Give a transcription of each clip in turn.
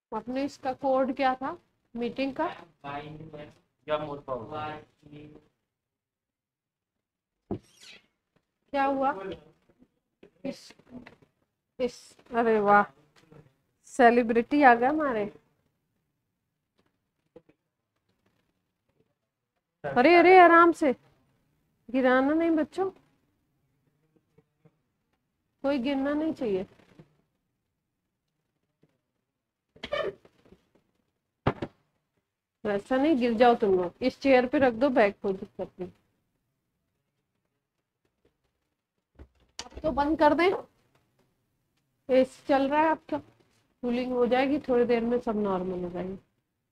अपने इसका कोड क्या था मीटिंग का? क्या हुआ? इस अरे वाह, सेलिब्रिटी आ गया हमारे। अरे अरे आराम से, गिराना नहीं बच्चों, कोई गिरना नहीं चाहिए। वैसा नहीं, गिर जाओ तुम लोग। इस चेयर पे रख दो बैग, कोई दिक्कत नहीं। अब तो बंद कर दें, एसी चल रहा है आपका, कूलिंग हो जाएगी थोड़ी देर में, सब नॉर्मल हो जाएगी।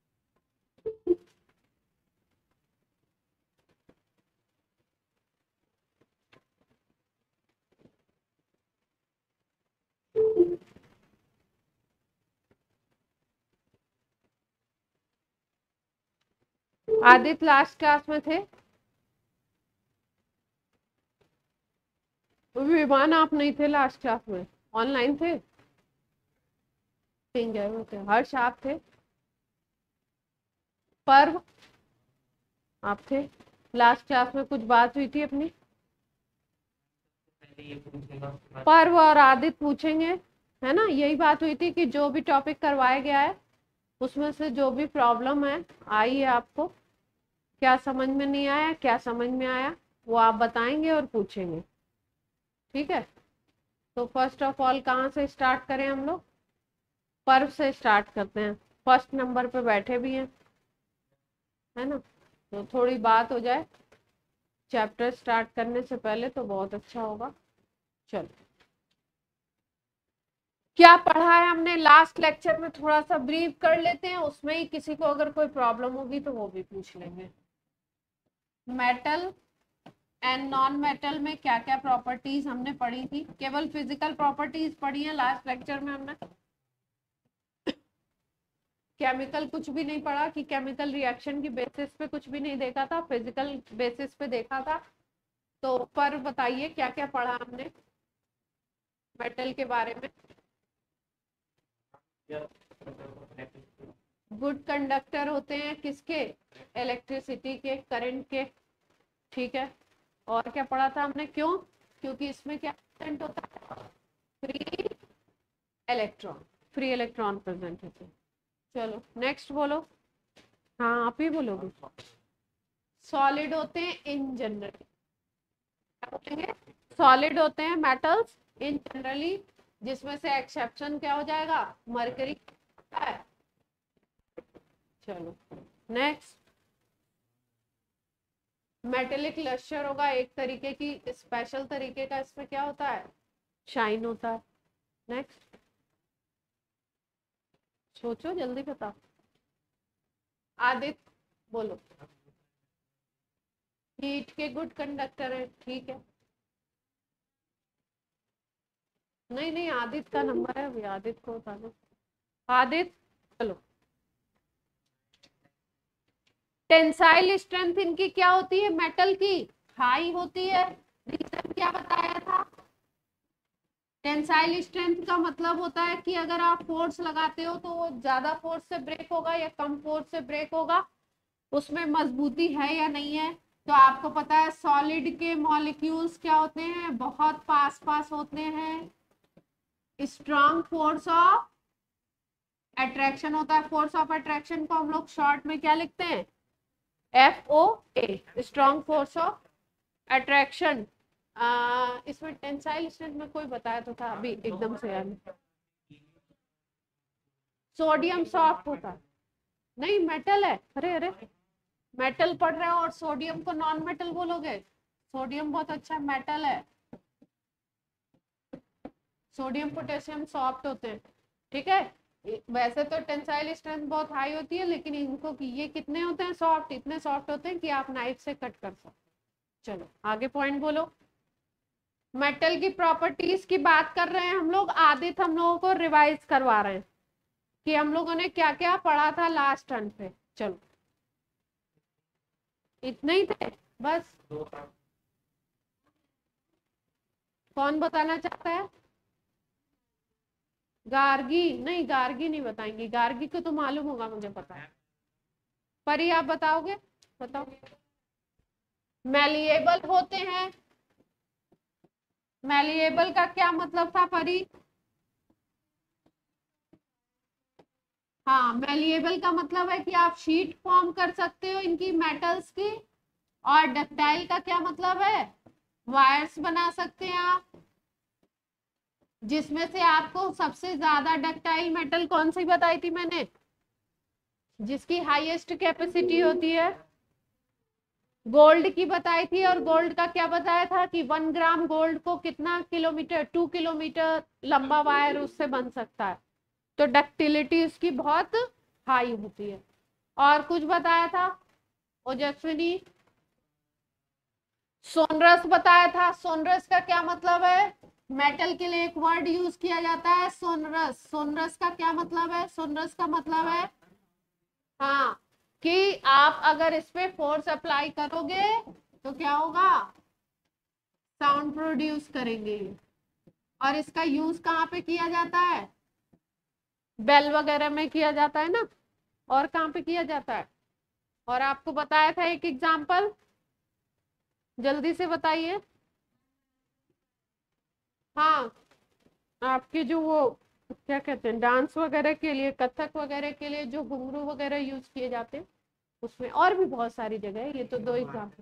आदित्य लास्ट क्लास में थे? विमान आप नहीं थे लास्ट क्लास में, ऑनलाइन थे? कहीं गए हुए थे। हर्ष आप थे? पर्व आप थे? लास्ट क्लास में कुछ बात हुई थी अपनी? पर्व और आदित्य पूछेंगे, है ना? यही बात हुई थी कि जो भी टॉपिक करवाया गया है उसमें से जो भी प्रॉब्लम है आई है आपको, क्या समझ में नहीं आया, क्या समझ में आया, वो आप बताएंगे और पूछेंगे। ठीक है, तो फर्स्ट ऑफ ऑल कहाँ से स्टार्ट करें हम लोग? पर्व से स्टार्ट करते हैं, फर्स्ट नंबर पे बैठे भी हैं, है ना? तो थोड़ी बात हो जाए चैप्टर स्टार्ट करने से पहले तो बहुत अच्छा होगा। चलो, क्या पढ़ा है हमने लास्ट लेक्चर में, थोड़ा सा ब्रीफ कर लेते हैं, उसमें ही किसी को अगर कोई प्रॉब्लम होगी तो वो भी पूछ लेंगे। मेटल एंड नॉन मेटल में क्या क्या प्रॉपर्टीज हमने पढ़ी थी? केवल फिजिकल प्रॉपर्टीज पढ़ी है लास्ट लेक्चर में हमने, केमिकल कुछ भी नहीं पढ़ा, कि केमिकल रिएक्शन की बेसिस पे कुछ भी नहीं देखा था, फिजिकल बेसिस पे देखा था। तो पर बताइए क्या क्या पढ़ा हमने मेटल के बारे में? गुड कंडक्टर होते हैं किसके? इलेक्ट्रिसिटी के, करंट के। ठीक है, और क्या पढ़ा था हमने? क्यों? क्योंकि इसमें क्या प्रेजेंट होता है? Free electron, free electron present होते हैं। चलो नेक्स्ट बोलो। हाँ आप ही बोलोगे। सॉलिड होते हैं इन जनरल, क्या बोलेंगे? सॉलिड होते हैं मेटल्स इन जनरली, जिसमें से एक्सेप्शन क्या हो जाएगा? मरकरी है। चलो नेक्स्ट, मेटेलिक लश्यर होगा एक तरीके की, स्पेशल तरीके का, इसमें क्या होता है? शाइन होता है। नेक्स्ट, सोचो जल्दी बताओ। आदित्य बोलो। हीट के गुड कंडक्टर है, ठीक है। नहीं नहीं, आदित्य का नंबर है अभी, आदित्य को बता दो। आदित्य चलो। टेंसाइल स्ट्रेंथ इनकी क्या होती है मेटल की? हाई होती है। रीजन क्या बताया था? टेंसाइल स्ट्रेंथ का मतलब होता है कि अगर आप फोर्स लगाते हो तो वो ज्यादा फोर्स से ब्रेक होगा या कम फोर्स से ब्रेक होगा, उसमें मजबूती है या नहीं है। तो आपको पता है सॉलिड के मॉलिक्यूल्स क्या होते हैं? बहुत पास पास होते हैं। स्ट्रॉन्ग फोर्स ऑफ अट्रैक्शन होता है। फोर्स ऑफ अट्रैक्शन को हम लोग शॉर्ट में क्या लिखते हैं? FOA, strong force of attraction. इसमें टेंसाइल स्ट्रेंथ में कोई बताया तो था अभी एकदम से याद नहीं। सोडियम सॉफ्ट होता है, नहीं मेटल है। अरे अरे, मेटल पढ़ रहे हो और सोडियम को नॉन मेटल बोलोगे? सोडियम बहुत अच्छा मेटल है। सोडियम पोटेशियम सॉफ्ट होते हैं, ठीक है। वैसे तो टेंसाइल स्ट्रेंथ बहुत हाई होती है, लेकिन इनको ये कितने होते हैं? सॉफ्ट, इतने सॉफ्ट होते हैं कि आप नाइफ से कट कर सकते। चलो आगे पॉइंट बोलो। मेटल की प्रॉपर्टीज की बात कर रहे हैं हम लोग, आदित्य हम लोगों को रिवाइज करवा रहे हैं कि हम लोगों ने क्या क्या पढ़ा था लास्ट टर्न पे। चलो इतने ही थे बस? कौन बताना चाहता है? गार्गी नहीं, गार्गी नहीं बताएंगी, गार्गी को तो मालूम होगा, मुझे पता है। परी आप बताओगे, बताओ। मैलिएबल होते हैं, मैलिएबल का क्या मतलब था परी? हाँ, मैलिएबल का मतलब है कि आप शीट फॉर्म कर सकते हो इनकी, मेटल्स की। और डक्टाइल का क्या मतलब है? वायर्स बना सकते हैं आप। जिसमें से आपको सबसे ज्यादा डक्टाइल मेटल कौन सी बताई थी मैंने, जिसकी हाईएस्ट कैपेसिटी होती है? गोल्ड की बताई थी। और गोल्ड का क्या बताया था कि 1 ग्राम गोल्ड को कितना किलोमीटर, 2 किलोमीटर लंबा वायर उससे बन सकता है। तो डक्टिलिटी उसकी बहुत हाई होती है। और कुछ बताया था ओजस्विनी? सोनरस बताया था। सोनरस का क्या मतलब है? मेटल के लिए एक वर्ड यूज किया जाता है, सोनरस। सोनरस का क्या मतलब है? सोनरस का मतलब है, हाँ, कि आप अगर इस पे फोर्स अप्लाई करोगे तो क्या होगा? साउंड प्रोड्यूस करेंगे। और इसका यूज कहाँ पे किया जाता है? बेल वगैरह में किया जाता है ना। और कहाँ पे किया जाता है? और आपको बताया था एक एग्जांपल, जल्दी से बताइए। हाँ, आपके जो वो क्या कहते हैं, डांस वगैरह के लिए, कथक वगैरह के लिए जो घुंघरू वगैरह यूज किए जाते हैं, उसमें। और भी बहुत सारी जगह है, ये तो दो एग्जाम्पल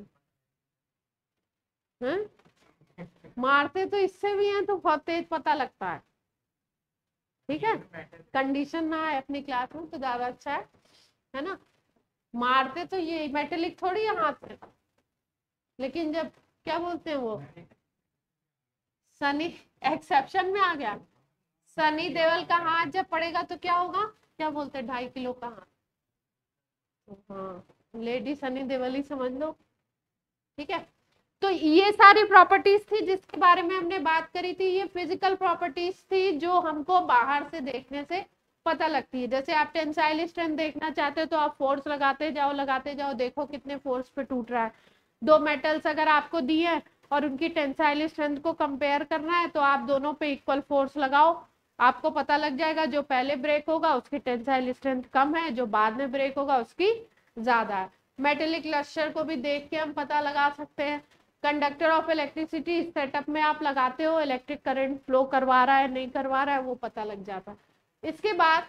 हैं। मारते तो इससे भी हैं तो बहुत तेज पता लगता है। ठीक है, कंडीशन ना है अपनी क्लास में तो ज्यादा अच्छा है ना। मारते तो ये मेटेलिक थोड़ी है हाथ में, लेकिन जब क्या बोलते हैं वो, सनी एक्सेप्शन में आ गया। सनी देओल का हाथ जब पड़ेगा तो क्या होगा? क्या बोलते हैं, 2.5 किलो का हाथ। तो हाँ, लेडी सनी देओल ही समझ लो। ठीक है, तो ये सारी प्रॉपर्टीज थी जिसके बारे में हमने बात करी थी। ये फिजिकल प्रॉपर्टीज थी जो हमको बाहर से देखने से पता लगती है। जैसे आप टेंसाइल स्ट्रेंथ देखना चाहते हो तो आप फोर्स लगाते जाओ, देखो कितने फोर्स पे टूट रहा है। दो मेटल्स अगर आपको दिए हैं और उनकी टेंसाइल स्ट्रेंथ को कंपेयर करना है तो आप दोनों पे इक्वल फोर्स लगाओ, आपको पता लग जाएगा जो पहले ब्रेक होगा उसकी टेंसाइल स्ट्रेंथ कम है, जो बाद में ब्रेक होगा उसकी ज्यादा है। मेटेलिक लस्टर को भी देख के हम पता लगा सकते हैं। कंडक्टर ऑफ इलेक्ट्रिसिटी सेटअप में आप लगाते हो, इलेक्ट्रिक करंट फ्लो करवा रहा है नहीं करवा रहा है वो पता लग जाता है। इसके बाद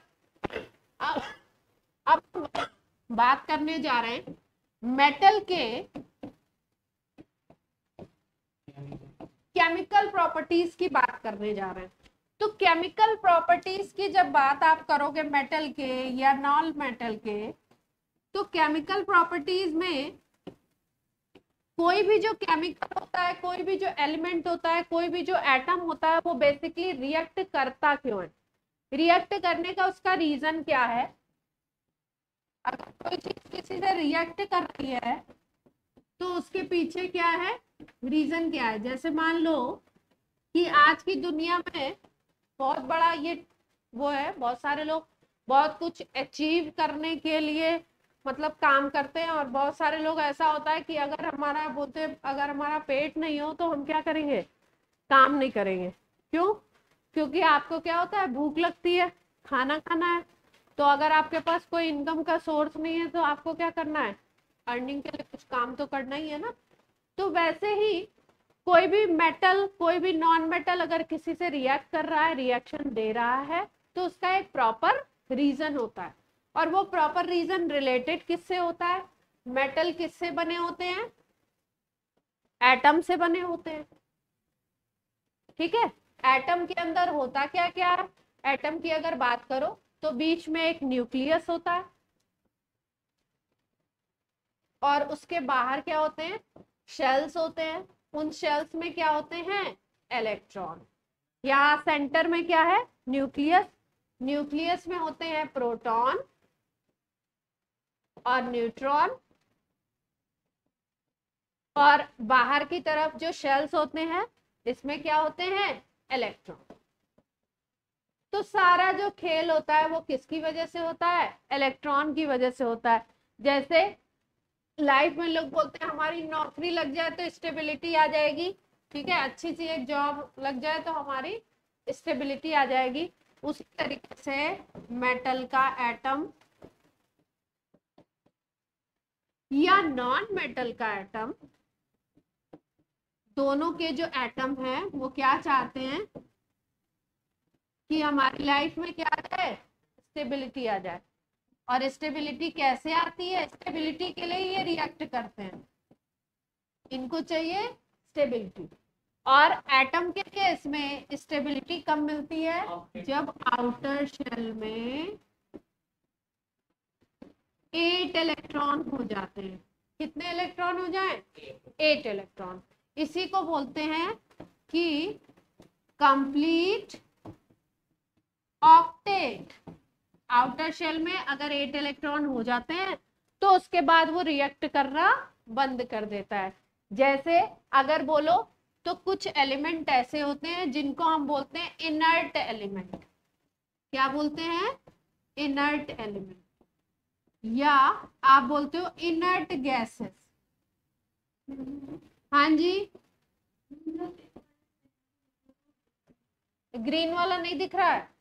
अब बात करने जा रहे हैं मेटल के केमिकल प्रॉपर्टीज की बात करने जा रहे हैं। तो केमिकल प्रॉपर्टीज की जब बात आप करोगे मेटल के या नॉन मेटल के, तो केमिकल प्रॉपर्टीज में कोई भी जो केमिकल होता है, कोई भी जो एलिमेंट होता है, कोई भी जो एटम होता है, वो बेसिकली रिएक्ट करता क्यों है? रिएक्ट करने का उसका रीजन क्या है? अगर कोई चीज किसी से रिएक्ट कर रही है तो उसके पीछे क्या है, रीजन क्या है? जैसे मान लो कि आज की दुनिया में बहुत बड़ा ये वो है, बहुत सारे लोग बहुत कुछ अचीव करने के लिए मतलब काम करते हैं। और बहुत सारे लोग ऐसा होता है कि अगर हमारा बोलते अगर हमारा पेट नहीं हो तो हम क्या करेंगे, काम नहीं करेंगे। क्यों? क्योंकि आपको क्या होता है, भूख लगती है, खाना खाना है। तो अगर आपके पास कोई इनकम का सोर्स नहीं है तो आपको क्या करना है, अर्निंग के लिए कुछ काम तो करना ही है ना। तो वैसे ही कोई भी मेटल, कोई भी नॉन मेटल अगर किसी से रिएक्ट कर रहा है, रिएक्शन दे रहा है, तो उसका एक प्रॉपर रीजन होता है। और वो प्रॉपर रीजन रिलेटेड किससे होता है? मेटल किससे बने होते हैं? एटम से बने होते हैं। ठीक है, एटम के अंदर होता क्या क्या है? एटम की अगर बात करो तो बीच में एक न्यूक्लियस होता है और उसके बाहर क्या होते हैं, शेल्स होते हैं। उन शेल्स में क्या होते हैं, इलेक्ट्रॉन। यहाँ सेंटर में क्या है, न्यूक्लियस। न्यूक्लियस में होते हैं प्रोटॉन और न्यूट्रॉन। और बाहर की तरफ जो शेल्स होते हैं इसमें क्या होते हैं, इलेक्ट्रॉन। तो सारा जो खेल होता है वो किसकी वजह से होता है, इलेक्ट्रॉन की वजह से होता है। जैसे लाइफ में लोग बोलते हैं हमारी नौकरी लग जाए तो स्टेबिलिटी आ जाएगी। ठीक है, अच्छी सी एक जॉब लग जाए तो हमारी स्टेबिलिटी आ जाएगी। उसी तरीके से मेटल का एटम या नॉन मेटल का एटम, दोनों के जो एटम हैं वो क्या चाहते हैं कि हमारी लाइफ में क्या आ जाए, स्टेबिलिटी आ जाए। और स्टेबिलिटी कैसे आती है, स्टेबिलिटी के लिए ये रिएक्ट करते हैं, इनको चाहिए स्टेबिलिटी। और एटम के केस में स्टेबिलिटी कब मिलती है, जब आउटर शेल में 8 इलेक्ट्रॉन हो जाते हैं। कितने इलेक्ट्रॉन हो जाए, 8 इलेक्ट्रॉन। इसी को बोलते हैं कि कंप्लीट ऑक्टेट। आउटर शेल में अगर 8 इलेक्ट्रॉन हो जाते हैं तो उसके बाद वो रिएक्ट करना बंद कर देता है। जैसे अगर बोलो तो कुछ एलिमेंट ऐसे होते हैं जिनको हम बोलते हैं इनर्ट एलिमेंट। क्या बोलते हैं, इनर्ट एलिमेंट, या आप बोलते हो इनर्ट गैसेस। हाँ जी, ग्रीन वाला नहीं दिख रहा है,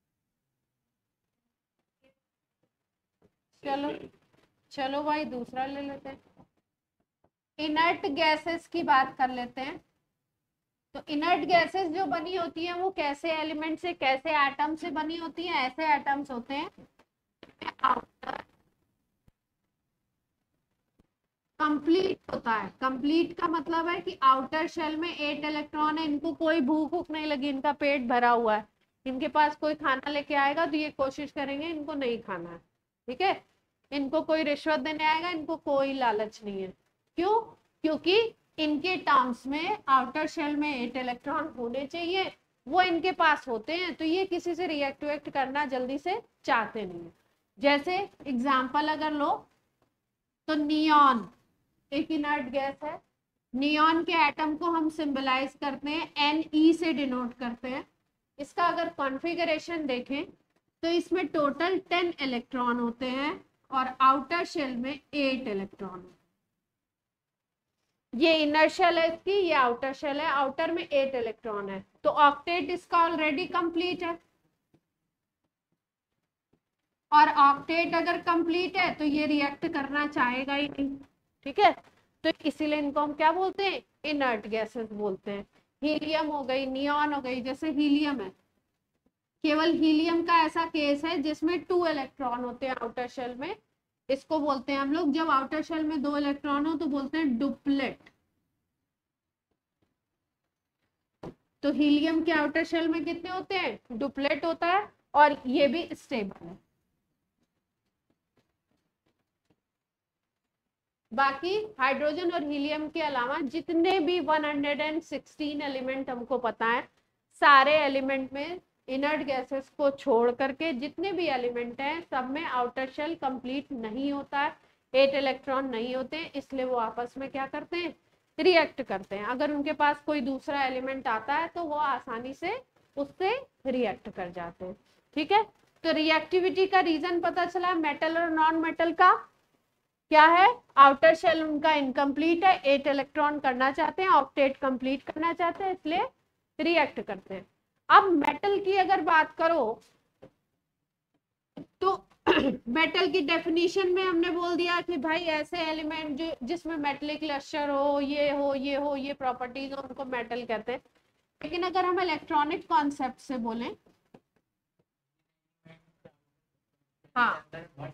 चलो चलो भाई दूसरा ले लेते हैं। इनर्ट गैसेस की बात कर लेते हैं। तो इनर्ट गैसेस जो बनी होती है वो कैसे एलिमेंट से, कैसे एटम से बनी होती है, ऐसे एटम्स होते हैं आउटर कंप्लीट होता है। कंप्लीट का मतलब है कि आउटर शेल में 8 इलेक्ट्रॉन है, इनको कोई भूख भूख नहीं लगी, इनका पेट भरा हुआ है, इनके पास कोई खाना लेके आएगा तो ये कोशिश करेंगे इनको नहीं खाना है, ठीक है। इनको कोई रिश्वत देने आएगा, इनको कोई लालच नहीं है। क्यों, क्योंकि इनके टर्म्स में आउटर शेल में 8 इलेक्ट्रॉन होने चाहिए, वो इनके पास होते हैं, तो ये किसी से रिएक्ट करना जल्दी से चाहते नहीं है। जैसे एग्जाम्पल अगर लो तो नियॉन एक इनर्ट गैस है। नियॉन के एटम को हम सिंबलाइज करते हैं Ne से डिनोट करते हैं। इसका अगर कॉन्फ़िगरेशन देखें तो इसमें टोटल 10 इलेक्ट्रॉन होते हैं और आउटर शेल में 8 इलेक्ट्रॉन। ये इनर शेल है इसकी, ये आउटर शेल है, आउटर में 8 इलेक्ट्रॉन है, तो ऑक्टेट इसका ऑलरेडी कंप्लीट है। और ऑक्टेट अगर कंप्लीट है तो ये रिएक्ट करना चाहेगा ही नहीं, ठीक है। तो इसीलिए इनको हम क्या बोलते हैं, इनर्ट गैसेस बोलते हैं। हीलियम हो गई, नियॉन हो गई, जैसे हीलियम है, केवल हीलियम का ऐसा केस है जिसमें 2 इलेक्ट्रॉन होते हैं आउटर शेल में। इसको बोलते हैं हम लोग, जब आउटर शेल में 2 इलेक्ट्रॉन हो तो बोलते हैं डुप्लेट। तो हीलियम के आउटर शेल में कितने होते हैं, डुप्लेट होता है, और ये भी स्टेबल है। बाकी हाइड्रोजन और हीलियम के अलावा जितने भी 116 एलिमेंट हमको पता है, सारे एलिमेंट में इनर्ट गैसेस को छोड़ करके जितने भी एलिमेंट हैं सब में आउटर शेल कंप्लीट नहीं होता है, 8 इलेक्ट्रॉन नहीं होते हैं, इसलिए वो आपस में क्या करते हैं, रिएक्ट करते हैं। अगर उनके पास कोई दूसरा एलिमेंट आता है तो वो आसानी से उससे रिएक्ट कर जाते हैं, ठीक है। तो रिएक्टिविटी का रीजन पता चला, मेटल और नॉन मेटल का क्या है, आउटर शेल उनका इनकम्प्लीट है, 8 इलेक्ट्रॉन करना चाहते हैं, ऑक्टेट कंप्लीट करना चाहते हैं, इसलिए रिएक्ट करते हैं। अब मेटल की अगर बात करो तो मेटल की डेफिनेशन में हमने बोल दिया कि भाई ऐसे एलिमेंट जो जिसमें मेटेलिक लस्टर हो, ये हो, ये हो, ये प्रॉपर्टीज हो, उनको मेटल कहते हैं। लेकिन अगर हम इलेक्ट्रॉनिक कॉन्सेप्ट से बोलें, हाँ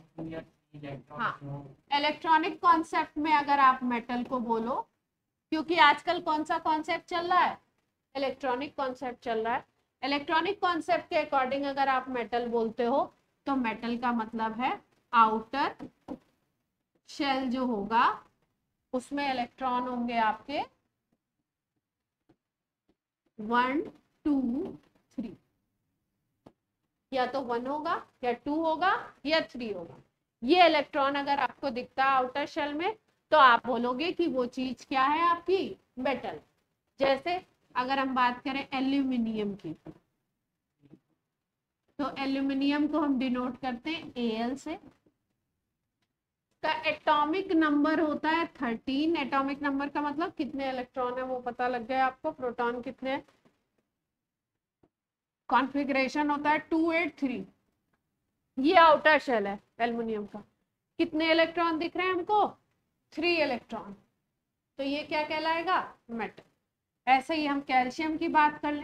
हाँ, इलेक्ट्रॉनिक कॉन्सेप्ट में अगर आप मेटल को बोलो, क्योंकि आजकल कौन सा कॉन्सेप्ट चल रहा है, इलेक्ट्रॉनिक कॉन्सेप्ट चल रहा है। इलेक्ट्रॉनिक कॉन्सेप्ट के अकॉर्डिंग अगर आप मेटल बोलते हो तो मेटल का मतलब है आउटर शेल जो होगा उसमें इलेक्ट्रॉन होंगे आपके 1 2 3, या तो 1 होगा या 2 होगा या 3 होगा। ये इलेक्ट्रॉन अगर आपको दिखता है आउटर शेल में तो आप बोलोगे कि वो चीज क्या है, आपकी मेटल। जैसे अगर हम बात करें एल्यूमिनियम की, तो एल्यूमिनियम को हम डिनोट करते हैं Al से। का एटॉमिक नंबर होता है 13। एटॉमिक नंबर का मतलब कितने इलेक्ट्रॉन है वो पता लग गया आपको, प्रोटॉन कितने हैं। कॉन्फ़िगरेशन होता है 283। ये आउटर शेल है एल्युमिनियम का। कितने इलेक्ट्रॉन दिख रहे हैं हमको? 3 इलेक्ट्रॉन। तो ये क्या कहलाएगा? मेटल। ऐसे ही हम कैल्शियम की बात कर लें।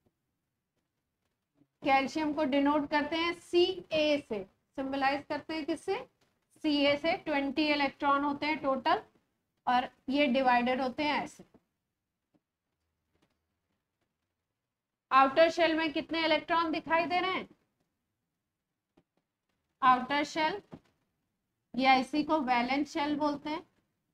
कैल्शियम को डिनोट करते हैं Ca से, सिंबलाइज करते हैं किससे? Ca से। 20 इलेक्ट्रॉन होते हैं टोटल और ये डिवाइडेड होते हैं ऐसे। आउटर शेल में कितने इलेक्ट्रॉन दिखाई दे रहे हैं? आउटर शेल या इसी को वैलेंस शेल बोलते हैं।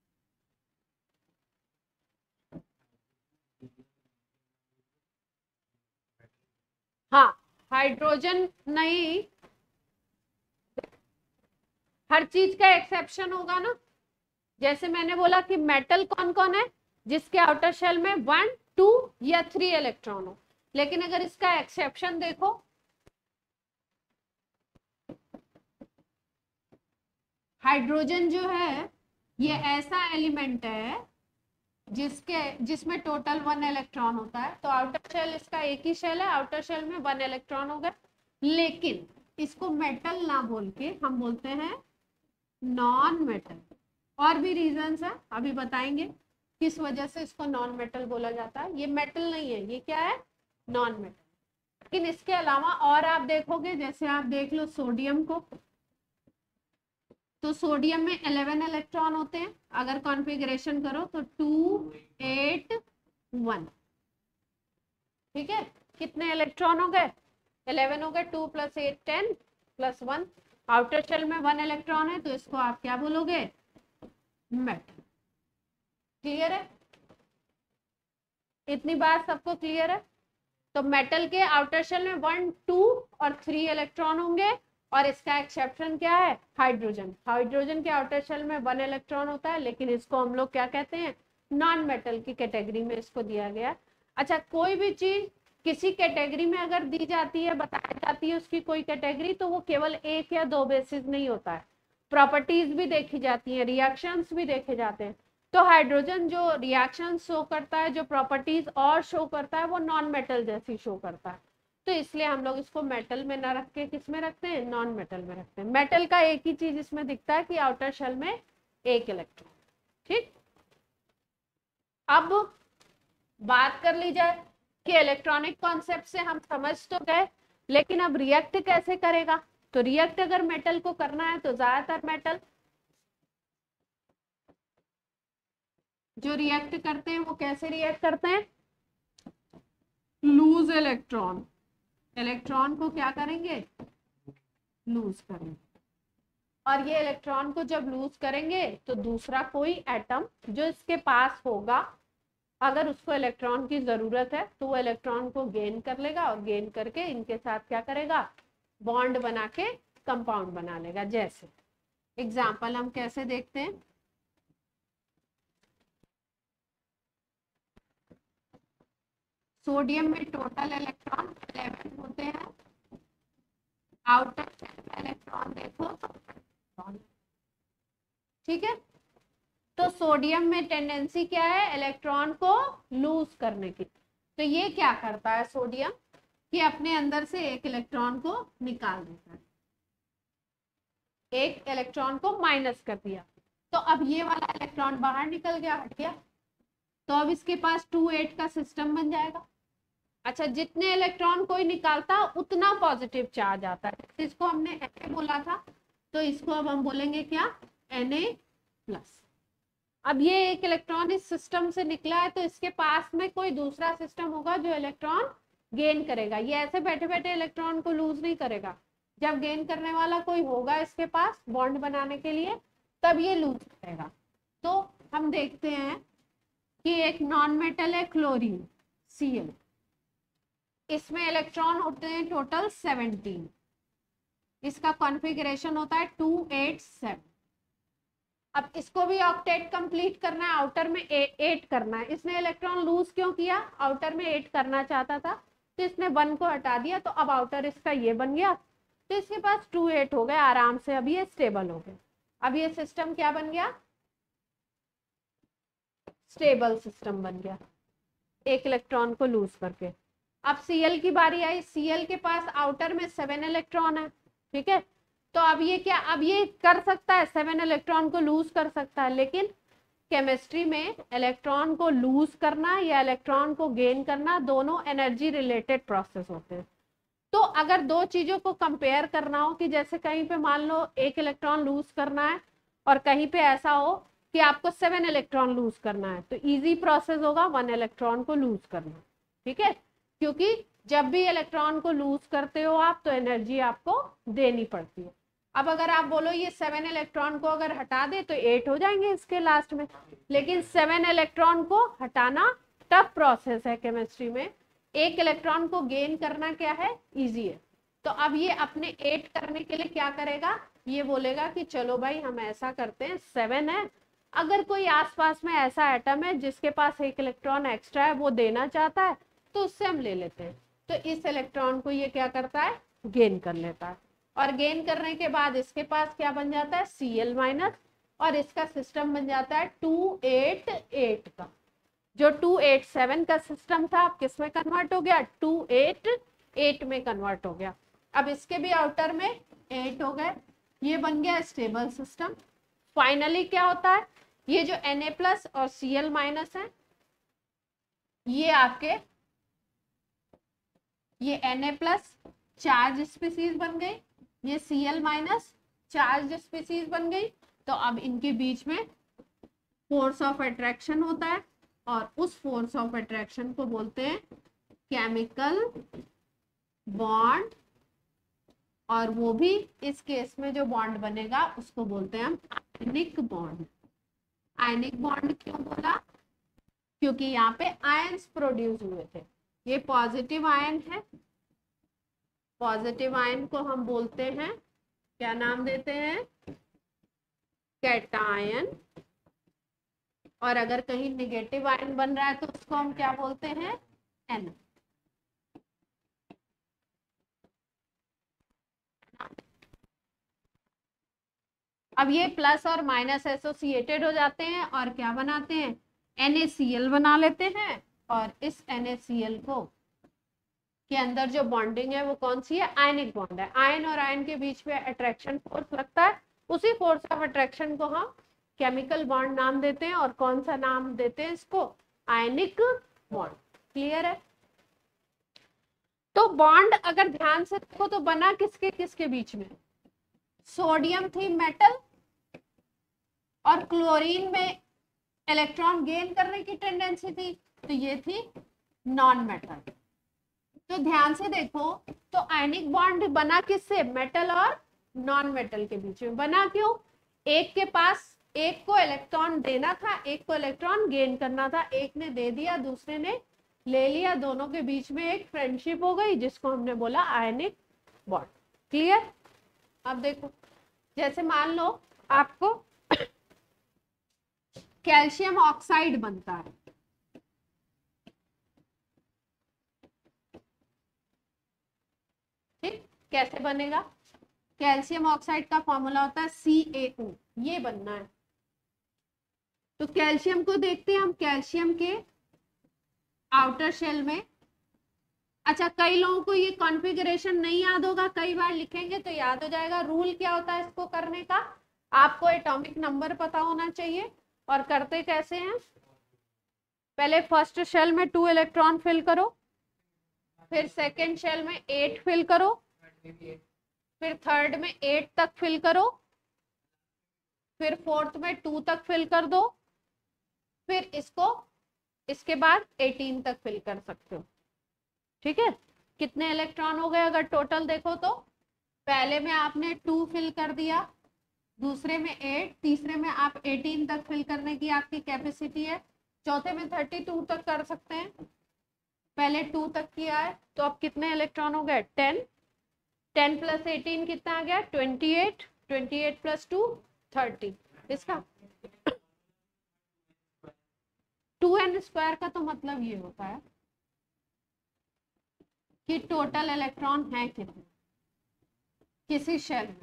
हाँ, हाइड्रोजन नहीं, हर चीज का एक्सेप्शन होगा ना। जैसे मैंने बोला कि मेटल कौन कौन है? जिसके आउटर शेल में 1, 2 या 3 इलेक्ट्रॉन हो। लेकिन अगर इसका एक्सेप्शन देखो, हाइड्रोजन जो है ये ऐसा एलिमेंट है जिसमें टोटल 1 इलेक्ट्रॉन होता है। तो आउटर शेल इसका एक ही शेल है, आउटर शेल में 1 इलेक्ट्रॉन हो गया। लेकिन इसको मेटल ना बोल के हम बोलते हैं नॉन मेटल। और भी रीजंस है, अभी बताएंगे किस वजह से इसको नॉन मेटल बोला जाता है। ये मेटल नहीं है, ये क्या है? Non metal. लेकिन इसके अलावा और आप देखोगे, जैसे आप देख लो सोडियम को, तो सोडियम में 11 इलेक्ट्रॉन होते हैं। अगर कॉन्फ़िगरेशन करो तो 2, 8, 1। ठीक है, कितने इलेक्ट्रॉन हो गए? 11 हो गए। 2 + 8 10 + 1। आउटर शेल में 1 इलेक्ट्रॉन है, तो इसको आप क्या बोलोगे? मेटल। क्लियर है? इतनी बात सबको क्लियर है? तो मेटल के आउटर शेल में 1, 2 और 3 इलेक्ट्रॉन होंगे। और इसका एक्सेप्शन क्या है? हाइड्रोजन। हाइड्रोजन के आउटर शेल में 1 इलेक्ट्रॉन होता है, लेकिन इसको हम लोग क्या कहते हैं? नॉन मेटल की कैटेगरी में इसको दिया गया। अच्छा, कोई भी चीज किसी कैटेगरी में अगर दी जाती है, बताई जाती है उसकी कोई कैटेगरी, तो वो केवल 1 या 2 बेसिस नहीं होता है, प्रॉपर्टीज भी देखी जाती है, रिएक्शंस भी देखे जाते हैं। तो हाइड्रोजन जो रिएक्शन शो करता है, जो प्रॉपर्टीज और शो करता है, वो नॉन मेटल जैसी शो करता है। तो इसलिए हम लोग इसको मेटल में ना रख के किस में रखते हैं? नॉन मेटल में रखते हैं। मेटल का एक ही चीज इसमें दिखता है कि आउटर शेल में 1 इलेक्ट्रॉन। ठीक, अब बात कर ली जाए कि इलेक्ट्रॉनिक कॉन्सेप्ट से हम समझ तो गए, लेकिन अब रिएक्ट कैसे करेगा? तो रिएक्ट अगर मेटल को करना है तो ज्यादातर मेटल जो रिएक्ट करते हैं वो कैसे रिएक्ट करते हैं? Loose electron. इलेक्ट्रॉन को क्या करेंगे? लूज करेंगे। और ये इलेक्ट्रॉन को जब लूज करेंगे तो दूसरा कोई एटम जो इसके पास होगा, अगर उसको इलेक्ट्रॉन की जरूरत है तो वो इलेक्ट्रॉन को गेन कर लेगा, और गेन करके इनके साथ क्या करेगा? बॉन्ड बना के कंपाउंड बना लेगा। जैसे एग्जाम्पल हम कैसे देखते हैं? सोडियम में टोटल इलेक्ट्रॉन 11 होते हैं। आउटर शेल में इलेक्ट्रॉन देखो तो, ठीक है। तो सोडियम में टेंडेंसी क्या है? इलेक्ट्रॉन को लूज करने की। तो ये क्या करता है सोडियम कि अपने अंदर से एक इलेक्ट्रॉन को निकाल देता है, एक इलेक्ट्रॉन को माइनस कर दिया। तो अब ये वाला इलेक्ट्रॉन बाहर निकल गया, हट गया। तो अब इसके पास 2, 8 का सिस्टम बन जाएगा। अच्छा, जितने इलेक्ट्रॉन कोई निकालता उतना पॉजिटिव चार्ज आता है। इसको हमने Na बोला था, तो इसको अब हम बोलेंगे क्या? Na+। अब ये एक इलेक्ट्रॉन इस सिस्टम से निकला है, तो इसके पास में कोई दूसरा सिस्टम होगा जो इलेक्ट्रॉन गेन करेगा। ये ऐसे बैठे बैठे इलेक्ट्रॉन को लूज नहीं करेगा। जब गेन करने वाला कोई होगा इसके पास बॉन्ड बनाने के लिए, तब ये लूज करेगा। तो हम देखते हैं कि एक नॉन मेटल है क्लोरीन, Cl। इसमें इलेक्ट्रॉन होते हैं टोटल 17। इसका कॉन्फ़िगरेशन होता है 287। अब इसको भी ऑक्टेट कंप्लीट करना है, आउटर में 8 करना है। इसने इलेक्ट्रॉन लूज क्यों किया? आउटर में 8 करना चाहता था, तो इसने 1 को हटा दिया, तो अब आउटर इसका ये बन गया। तो इसके पास 2, 8 हो गए आराम से। अब ये स्टेबल हो गए। अब ये सिस्टम क्या बन गया? स्टेबल सिस्टम बन गया, एक इलेक्ट्रॉन को लूज करके। अब Cl की बारी आई, Cl के पास आउटर में 7 इलेक्ट्रॉन है, ठीक है। तो अब ये क्या, अब ये कर सकता है 7 इलेक्ट्रॉन को लूज कर सकता है, लेकिन केमिस्ट्री में इलेक्ट्रॉन को लूज करना या इलेक्ट्रॉन को गेन करना दोनों एनर्जी रिलेटेड प्रोसेस होते हैं। तो अगर दो चीजों को कंपेयर करना हो कि जैसे कहीं पे मान लो 1 इलेक्ट्रॉन लूज करना है और कहीं पे ऐसा हो कि आपको 7 इलेक्ट्रॉन लूज करना है, तो इजी प्रोसेस होगा 1 इलेक्ट्रॉन को लूज करना, ठीक है। क्योंकि जब भी इलेक्ट्रॉन को लूज करते हो आप तो एनर्जी आपको देनी पड़ती है। अब अगर आप बोलो ये 7 इलेक्ट्रॉन को अगर हटा दे तो 8 हो जाएंगे इसके लास्ट में, लेकिन 7 इलेक्ट्रॉन को हटाना टफ प्रोसेस है केमिस्ट्री में, 1 इलेक्ट्रॉन को गेन करना क्या है, इजी है। तो अब ये अपने 8 करने के लिए क्या करेगा, ये बोलेगा कि चलो भाई हम ऐसा करते हैं 7 है, अगर कोई आसपास में ऐसा एटम है जिसके पास 1 इलेक्ट्रॉन एक्स्ट्रा है वो देना चाहता है तो उससे हम ले लेते हैं। तो इस इलेक्ट्रॉन को ये क्या करता है, गेन कर लेता है, और गेन करने के बाद इसके पास क्या बन जाता है, Cl माइनस, और इसका सिस्टम बन जाता है 288 का। जो 287 का सिस्टम था अब किस में कन्वर्ट हो गया, 288 में कन्वर्ट हो गया। अब इसके भी आउटर में 8 हो गए, ये बन गया स्टेबल सिस्टम। फाइनली क्या होता है, ये जो Na प्लस और Cl माइनस है ये आपके, ये Na प्लस चार्ज स्पीसीज बन गई, ये Cl माइनस चार्ज स्पीसीज बन गई। तो अब इनके बीच में फोर्स ऑफ अट्रैक्शन होता है और उस फोर्स ऑफ अट्रैक्शन को बोलते हैं केमिकल बॉन्ड, और वो भी इस केस में जो बॉन्ड बनेगा उसको बोलते हैं हम आयनिक बॉन्ड। आयनिक बॉन्ड क्यों बोला, क्योंकि यहाँ पे आयंस प्रोड्यूस हुए थे। ये पॉजिटिव आयन है, पॉजिटिव आयन को हम बोलते हैं, क्या नाम देते हैं, कैटायन। और अगर कहीं नेगेटिव आयन बन रहा है तो उसको हम क्या बोलते हैं, एन। अब ये प्लस और माइनस एसोसिएटेड हो जाते हैं और क्या बनाते हैं, NaCl बना लेते हैं, और इस NaCl को के अंदर जो बॉन्डिंग है वो कौन सी है, आयनिक बॉन्ड है। आयन और आयन के बीच में अट्रैक्शन फोर्स लगता है, उसी फोर्स ऑफ अट्रैक्शन को हम केमिकल बॉन्ड नाम देते हैं, और कौन सा नाम देते हैं इसको, आयनिक बॉन्ड। क्लियर है। तो बॉन्ड अगर ध्यान से देखो तो बना किसके किसके बीच में, सोडियम थी मेटल और क्लोरीन में इलेक्ट्रॉन गेन करने की टेंडेंसी थी, तो ये थी नॉन मेटल। तो ध्यान से देखो तो आयनिक बॉन्ड बना किससे, मेटल और नॉन मेटल के बीच में बना। क्यों, एक के पास एक को इलेक्ट्रॉन देना था, एक को इलेक्ट्रॉन गेन करना था, एक ने दे दिया दूसरे ने ले लिया, दोनों के बीच में एक फ्रेंडशिप हो गई जिसको हमने बोला आयनिक बॉन्ड। क्लियर। अब देखो जैसे मान लो आपको कैल्शियम ऑक्साइड बनता है, ठीक, कैसे बनेगा, कैल्शियम ऑक्साइड का फॉर्मूला होता है CaO, ये बनना है। तो कैल्शियम को देखते हैं हम, कैल्शियम के आउटर शेल में, अच्छा कई लोगों को ये कॉन्फ़िगरेशन नहीं याद होगा, कई बार लिखेंगे तो याद हो जाएगा। रूल क्या होता है इसको करने का, आपको एटॉमिक नंबर पता होना चाहिए, और करते कैसे हैं, पहले फर्स्ट शेल में 2 इलेक्ट्रॉन फिल करो, फिर सेकेंड शेल में 8 फिल करो, फिर थर्ड में 8 तक फिल करो, फिर फोर्थ में 2 तक फिल कर दो, फिर इसको इसके बाद 18 तक फिल कर सकते हो। ठीक है, कितने इलेक्ट्रॉन हो गए अगर टोटल देखो तो, पहले में आपने 2 फिल कर दिया, दूसरे में 8, तीसरे में आप 18 तक फिल करने की आपकी कैपेसिटी है, चौथे में 32 तक कर सकते हैं, पहले 2 तक किया है। तो अब कितने इलेक्ट्रॉन हो गए, 10, 10 प्लस 18 कितना आ गया, 28, 28 प्लस 2 30। इसका 2n स्क्वायर का तो मतलब ये होता है कि टोटल इलेक्ट्रॉन है कितने किसी शेल में।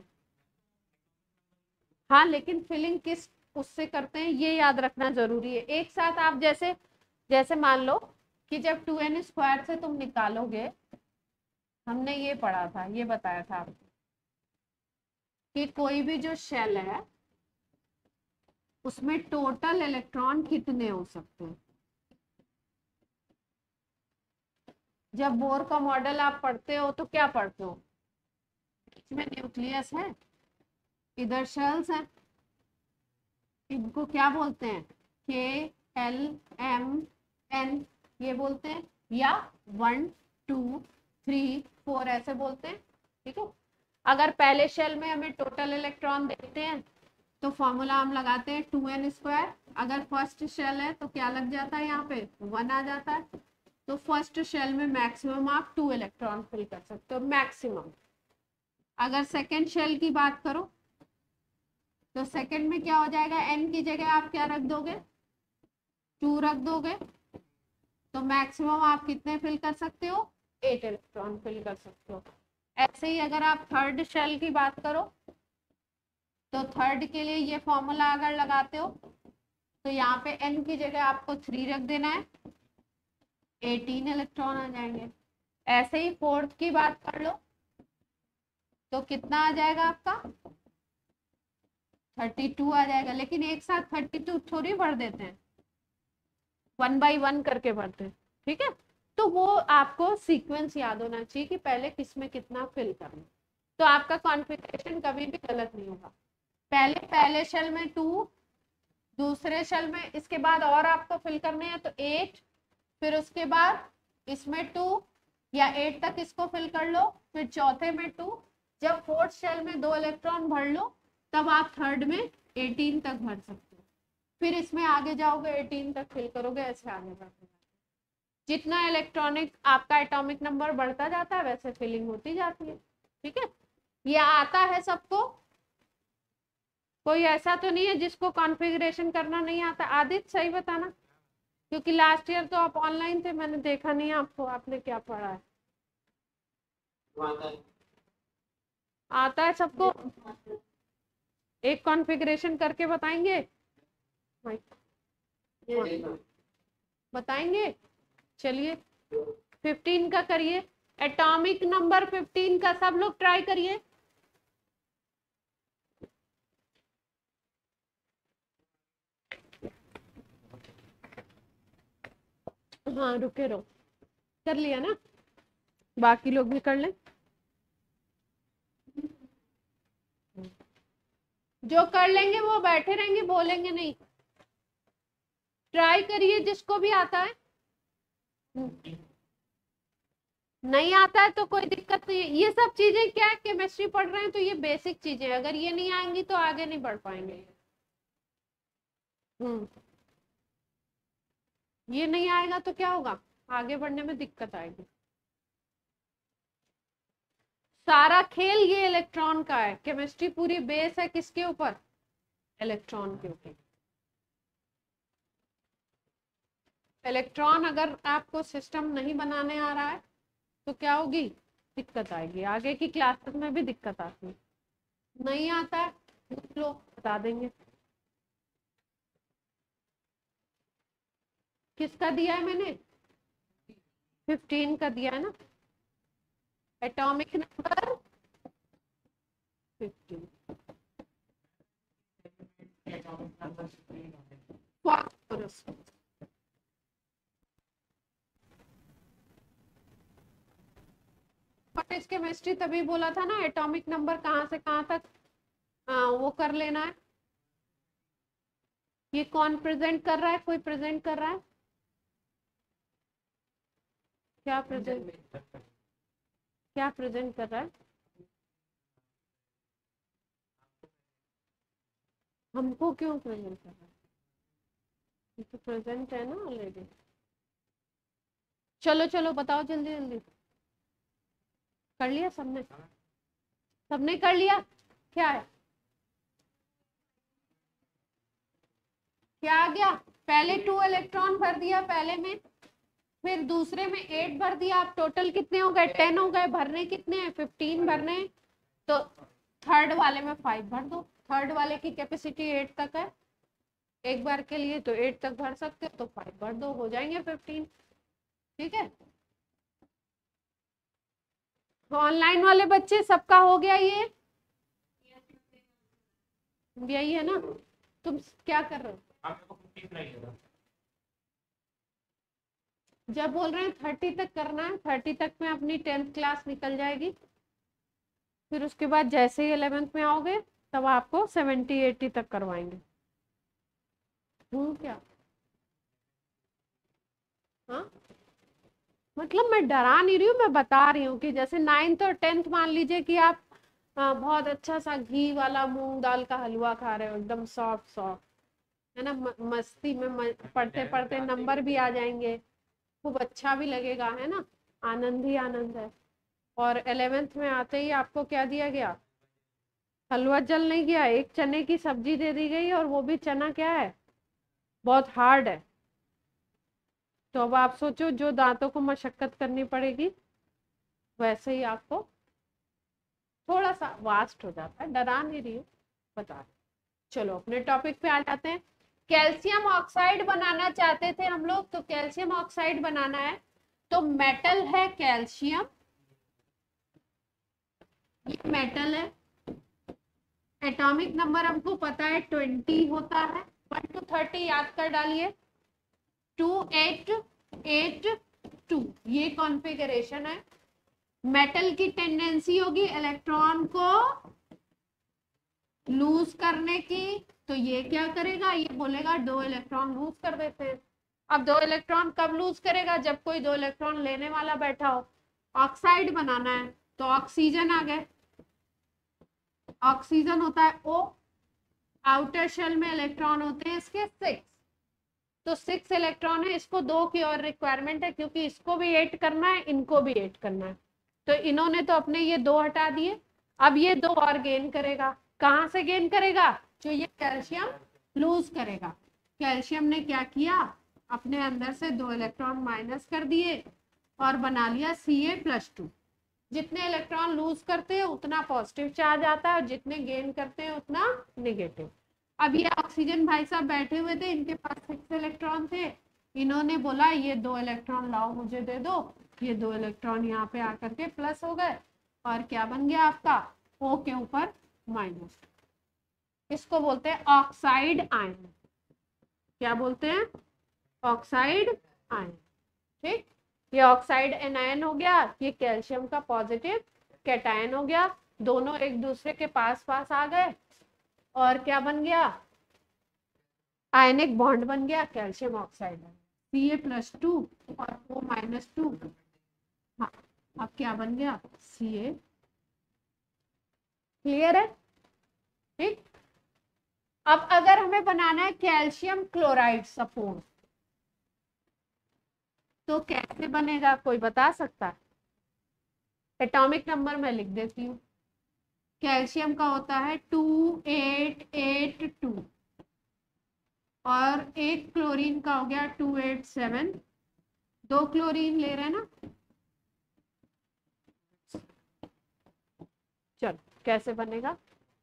हाँ, लेकिन फिलिंग किस उससे करते हैं ये याद रखना जरूरी है। एक साथ आप जैसे जैसे मान लो कि जब 2n² से तुम निकालोगे, हमने ये पढ़ा था, ये बताया था आपको कि कोई भी जो शेल है उसमें टोटल इलेक्ट्रॉन कितने हो सकते हैं। जब बोर का मॉडल आप पढ़ते हो तो क्या पढ़ते हो, इसमें न्यूक्लियस है, इधर शेल्स है, इनको क्या बोलते हैं, K, L, M, N ये बोलते हैं, या 1 2 3 4 ऐसे बोलते हैं। ठीक है, अगर पहले शेल में हमें टोटल इलेक्ट्रॉन देखते हैं तो फॉर्मूला हम लगाते हैं 2n²। अगर फर्स्ट शेल है तो क्या लग जाता है, यहाँ पे 1 आ जाता है। तो फर्स्ट शेल में मैक्सिमम आप 2 इलेक्ट्रॉन फिल कर सकते हो, मैक्सिमम। अगर सेकेंड शेल की बात करो तो सेकेंड में क्या हो जाएगा, n की जगह आप क्या रख दोगे, 2 रख दोगे, तो मैक्सिमम आप कितने फिल कर सकते हो, 8 इलेक्ट्रॉन फिल कर सकते हो। ऐसे ही अगर आप थर्ड शेल की बात करो तो थर्ड के लिए ये फॉर्मूला अगर लगाते हो तो यहाँ पे n की जगह आपको 3 रख देना है, 18 इलेक्ट्रॉन आ जाएंगे। ऐसे ही फोर्थ की बात कर लो तो कितना आ जाएगा आपका, 32 आ जाएगा। लेकिन एक साथ 32 थोड़ी भर देते हैं, 1 by 1 करके भरते हैं। ठीक है, तो वो आपको सीक्वेंस याद होना चाहिए कि पहले किस में कितना फिल करना, तो आपका कॉन्फ़िगरेशन कभी भी गलत नहीं होगा। पहले शेल में 2, दूसरे शेल में इसके बाद और आपको फिल करने हैं तो 8, फिर उसके बाद इसमें 2 या 8 तक इसको फिल कर लो, फिर चौथे में 2, जब फोर्थ शेल में 2 इलेक्ट्रॉन भर लो तब आप थर्ड में 18 तक भर सकते हो, फिर इसमें आगे जाओगे 18 तक फिल करोगे, ऐसे आगे बढ़ते। जितना इलेक्ट्रॉनिक आपका एटॉमिक नंबर बढ़ता जाता है वैसे फिलिंग होती जाती है। ठीक है, ये आता है सबको, कोई ऐसा तो नहीं है जिसको कॉन्फ़िगरेशन करना नहीं आता। आदित्य सही बताना, क्योंकि लास्ट ईयर तो आप ऑनलाइन थे, मैंने देखा नहीं आपको, आपने क्या पढ़ा है। आता है सबको, एक कॉन्फ़िगरेशन करके बताएंगे, बताएंगे। चलिए 15 का करिए, एटॉमिक नंबर 15 का सब लोग ट्राई करिए। हाँ रुके रहो, कर लिया ना, बाकी लोग भी कर लें। जो कर लेंगे वो बैठे रहेंगे, बोलेंगे नहीं। ट्राई करिए जिसको भी आता है, नहीं आता है तो कोई दिक्कत नहीं है। ये सब चीजें क्या है, केमिस्ट्री पढ़ रहे हैं तो ये बेसिक चीजें, अगर ये नहीं आएंगी तो आगे नहीं बढ़ पाएंगे। ये नहीं आएगा तो क्या होगा, आगे बढ़ने में दिक्कत आएगी। सारा खेल ये इलेक्ट्रॉन का है, केमिस्ट्री पूरी बेस है किसके ऊपर, इलेक्ट्रॉन के ऊपर। इलेक्ट्रॉन अगर आपको सिस्टम नहीं बनाने आ रहा है तो क्या होगी, दिक्कत आएगी, आगे की क्लासेस में भी दिक्कत आती है। नहीं आता है लो बता देंगे। किसका दिया है मैंने, 15 का दिया है ना, एटॉमिक नंबर 15, फास्फोरस। बट इस केमिस्ट्री तभी बोला था ना, एटॉमिक नंबर कहाँ से कहाँ तक वो कर लेना है। ये कौन प्रेजेंट कर रहा है, कोई प्रेजेंट कर रहा है, क्या प्रेजेंट, क्या प्रेजेंट कर रहा है, हमको क्यों प्रेजेंट कर रहा है, ये तो प्रेजेंट है ना ऑलरेडी। चलो चलो बताओ जल्दी जल्दी, कर लिया सबने, सबने कर लिया, क्या है, क्या आ गया, पहले 2 इलेक्ट्रॉन भर दिया पहले में, फिर दूसरे में 8 भर दिया, आप टोटल कितने हो गए, 10 हो गए, भरने कितने हैं, 15 भरने, तो थर्ड वाले में 5 भर दो, थर्ड वाले की कैपेसिटी 8 तक है, एक बार के लिए तो 8 तक भर सकते हो, तो 5 भर दो, हो जाएंगे 15। ठीक है, ऑनलाइन वाले बच्चे सबका हो गया ये, यही है ना? तुम क्या कर रहे हो? जब बोल रहे हैं 30 तक करना है, 30 तक में अपनी 10th क्लास निकल जाएगी, फिर उसके बाद जैसे ही 11th में आओगे तब आपको 70-80 तक करवाएंगे। क्या? हाँ, मतलब मैं डरा नहीं रही हूँ, मैं बता रही हूँ कि जैसे 9th और 10th मान लीजिए कि आप बहुत अच्छा सा घी वाला मूंग दाल का हलवा खा रहे हो, एकदम सॉफ्ट सॉफ्ट, है ना, मस्ती में पढ़ते पढ़ते नंबर भी आ जाएंगे, खूब अच्छा भी लगेगा, है ना, आनंद ही आनंद है। और 11th में आते ही आपको क्या दिया गया? हलवा जल नहीं गया, एक चने की सब्जी दे दी गई, और वो भी चना क्या है, बहुत हार्ड है। तो अब आप सोचो, जो दांतों को मशक्कत करनी पड़ेगी वैसे ही आपको थोड़ा सा वास्ट हो जाता है। डरा नहीं रही हूँ, बता रही। चलो अपने टॉपिक पे आ जाते हैं। कैल्शियम ऑक्साइड बनाना चाहते थे हम लोग, तो कैल्शियम ऑक्साइड बनाना है तो मेटल है कैल्शियम, ये मेटल है। एटॉमिक नंबर हमको पता है 20 होता है, 1 to 30 याद कर डालिए, 2 8 8 2, ये कॉन्फ़िगरेशन है। मेटल की टेंडेंसी होगी इलेक्ट्रॉन को लूज करने की, तो ये क्या करेगा, ये बोलेगा 2 इलेक्ट्रॉन लूज कर देते हैं। अब 2 इलेक्ट्रॉन कब लूज करेगा? जब कोई 2 इलेक्ट्रॉन लेने वाला बैठा हो। ऑक्साइड बनाना है तो ऑक्सीजन आ गए, ऑक्सीजन होता है O, आउटर शेल में इलेक्ट्रॉन होते हैं इसके 6, तो 6 इलेक्ट्रॉन है, इसको 2 की और रिक्वायरमेंट है, क्योंकि इसको भी 8 करना है, इनको भी 8 करना है। तो इन्होंने तो अपने ये 2 हटा दिए, अब ये 2 और गेन करेगा। कहां से गेन करेगा? जो ये कैल्शियम लूज करेगा। कैल्शियम ने क्या किया, अपने अंदर से 2 इलेक्ट्रॉन माइनस कर दिए और बना लिया Ca+2। जितने इलेक्ट्रॉन लूज करते हैं उतना पॉजिटिव चार्ज आता है, और जितने गेन करते हैं उतना नेगेटिव। अब ये ऑक्सीजन भाई साहब बैठे हुए थे, इनके पास 6 इलेक्ट्रॉन थे, इन्होंने बोला ये 2 इलेक्ट्रॉन लाओ मुझे दे दो, ये 2 इलेक्ट्रॉन यहाँ पे आकर के प्लस हो गए, और क्या बन गया आपका O के ऊपर माइनस। इसको बोलते हैं ऑक्साइड आयन। क्या बोलते हैं? Oxide ion. ठीक, ये ऑक्साइड एनायन हो गया, ये कैल्शियम का पॉजिटिव कैटायन हो गया, दोनों एक दूसरे के पास पास आ गए, और क्या बन गया? आयनिक बॉन्ड बन गया कैल्शियम ऑक्साइड, Ca+2 और O-2। हाँ, अब क्या बन गया? Ca। क्लियर है? ठीक, अब अगर हमें बनाना है कैल्शियम क्लोराइड सपोज, तो कैसे बनेगा, कोई बता सकता है? एटॉमिक नंबर मैं लिख देती हूँ। कैल्शियम का होता है 2882, और एक क्लोरीन का हो गया 287, 2 क्लोरीन ले रहे हैं ना। चलो कैसे बनेगा?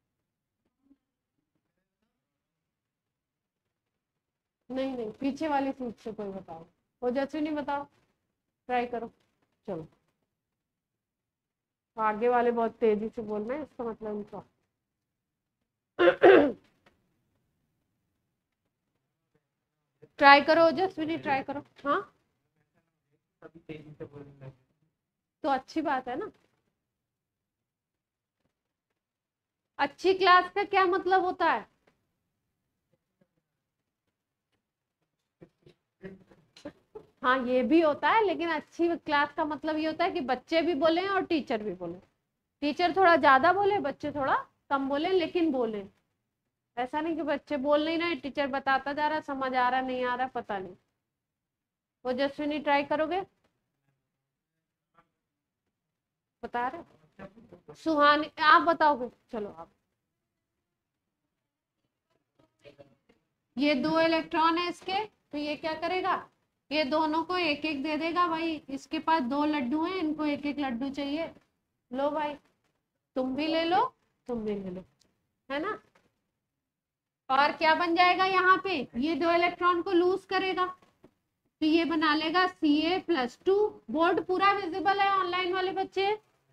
नहीं नहीं, पीछे वाली सीट से कोई बताओ, ओजस्विनी बताओ, ट्राई करो। चलो, आगे वाले बहुत तेजी से बोल रहे हैं, इसका मतलब उनका ट्राई करो ओजस्विनी, ट्राई करो। हाँ, तो अच्छी बात है ना। अच्छी क्लास का क्या मतलब होता है? हाँ, ये भी होता है, लेकिन अच्छी क्लास का मतलब ये होता है कि बच्चे भी बोले और टीचर भी बोले। टीचर थोड़ा ज्यादा बोले, बच्चे थोड़ा कम बोले, लेकिन बोले। ऐसा नहीं कि बच्चे बोल नहीं रहे, टीचर बताता जा रहा, समझ आ रहा नहीं आ रहा पता नहीं। ओजस्विनी ट्राई करोगे? बता रहे सुहानी, आप बताओगे? चलो आप। ये 2 इलेक्ट्रॉन है इसके, तो ये क्या करेगा, ये दोनों को एक एक दे देगा। भाई इसके पास 2 लड्डू हैं, इनको एक एक लड्डू चाहिए, लो भाई, तुम भी ले लो, तुम भी ले लो, है ना। और क्या बन जाएगा यहाँ पे, ये 2 इलेक्ट्रॉन को लूज करेगा, तो ये बना लेगा Ca+2। बोर्ड पूरा विजिबल है ऑनलाइन वाले बच्चे?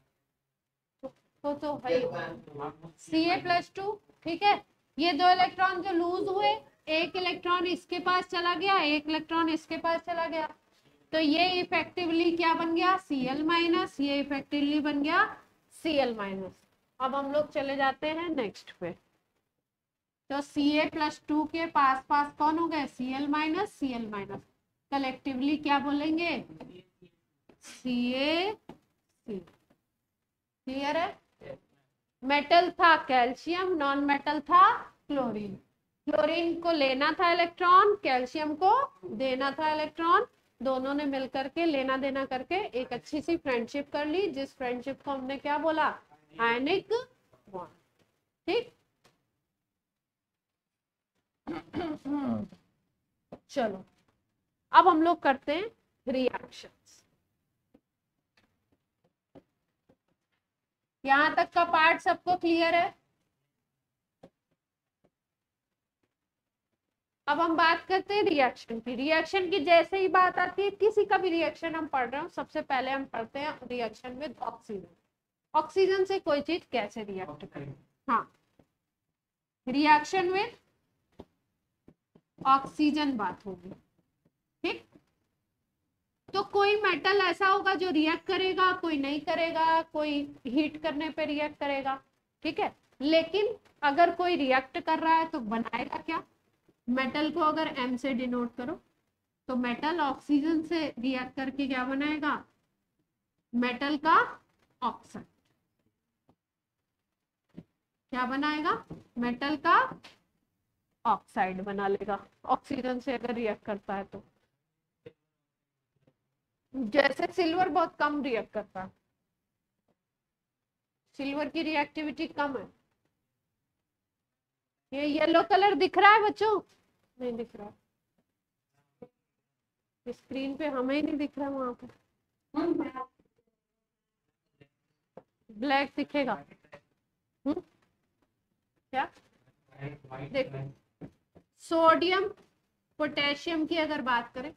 तो है Ca+2, ठीक है। ये 2 इलेक्ट्रॉन जो लूज हुए, एक इलेक्ट्रॉन इसके पास चला गया, एक इलेक्ट्रॉन इसके पास चला गया, तो ये इफेक्टिवली क्या बन गया? Cl-, ये इफेक्टिवली बन गया Cl-। अब हम लोग चले जाते हैं नेक्स्ट पे। तो Ca+2 के पास पास कौन हो गए? Cl-, Cl-। कलेक्टिवली क्या बोलेंगे? Ca। क्लियर है? मेटल था कैल्शियम, नॉन मेटल था क्लोरीन। क्लोरीन को लेना था इलेक्ट्रॉन, कैल्शियम को देना था इलेक्ट्रॉन। दोनों ने मिलकर के लेना देना करके एक अच्छी सी फ्रेंडशिप कर ली, जिस फ्रेंडशिप को हमने क्या बोला? Ionic bond. ठीक। चलो अब हम लोग करते हैं रिएक्शंस। यहां तक का पार्ट सबको क्लियर है? अब हम बात करते हैं रिएक्शन की। रिएक्शन की जैसे ही बात आती है, किसी का भी रिएक्शन हम पढ़ रहे हो, सबसे पहले हम पढ़ते हैं रिएक्शन विद ऑक्सीजन। ऑक्सीजन से कोई चीज कैसे रिएक्ट करे। हाँ, रिएक्शन विद ऑक्सीजन बात होगी। ठीक। तो कोई मेटल ऐसा होगा जो रिएक्ट करेगा, कोई नहीं करेगा, कोई हीट करने पे रिएक्ट करेगा, ठीक है। लेकिन अगर कोई रिएक्ट कर रहा है तो बनाएगा क्या? मेटल को अगर M से डिनोट करो तो मेटल ऑक्सीजन से रिएक्ट करके क्या बनाएगा? मेटल का ऑक्साइड। क्या बनाएगा? मेटल का ऑक्साइड बना लेगा, ऑक्सीजन से अगर रिएक्ट करता है तो। जैसे सिल्वर बहुत कम रिएक्ट करता है, सिल्वर की रिएक्टिविटी कम है। ये येलो कलर दिख रहा है बच्चों? नहीं दिख रहा, स्क्रीन पे हमें ही नहीं दिख रहा, वहां पे ब्लैक दिखेगा। क्या? देखो, सोडियम पोटेशियम की अगर बात करें,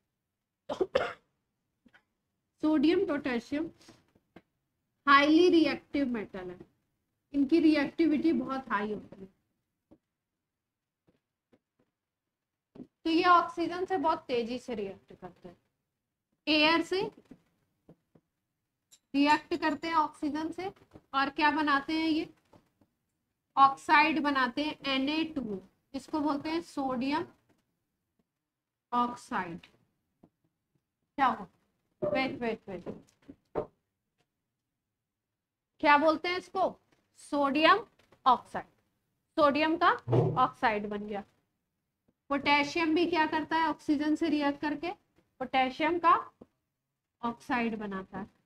sodium potassium highly reactive metal है, इनकी रिएक्टिविटी बहुत हाई होती है। तो ये ऑक्सीजन से बहुत तेजी से रिएक्ट करते हैं, एयर से रिएक्ट करते हैं ऑक्सीजन से, और क्या बनाते हैं? ये ऑक्साइड बनाते हैं Na2, इसको बोलते हैं सोडियम ऑक्साइड। क्या हो? वेट वेट वेट, क्या बोलते हैं इसको? Sodium oxide. सोडियम का ऑक्साइड बन गया। पोटेशियम भी क्या करता है? ऑक्सीजन से रिएक्ट करके पोटेशियम का ऑक्साइड बनाता है।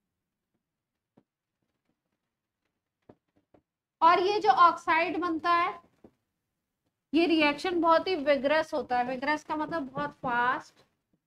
और ये जो ऑक्साइड बनता है, ये रिएक्शन बहुत ही विग्रस होता है। विग्रस का मतलब बहुत फास्ट,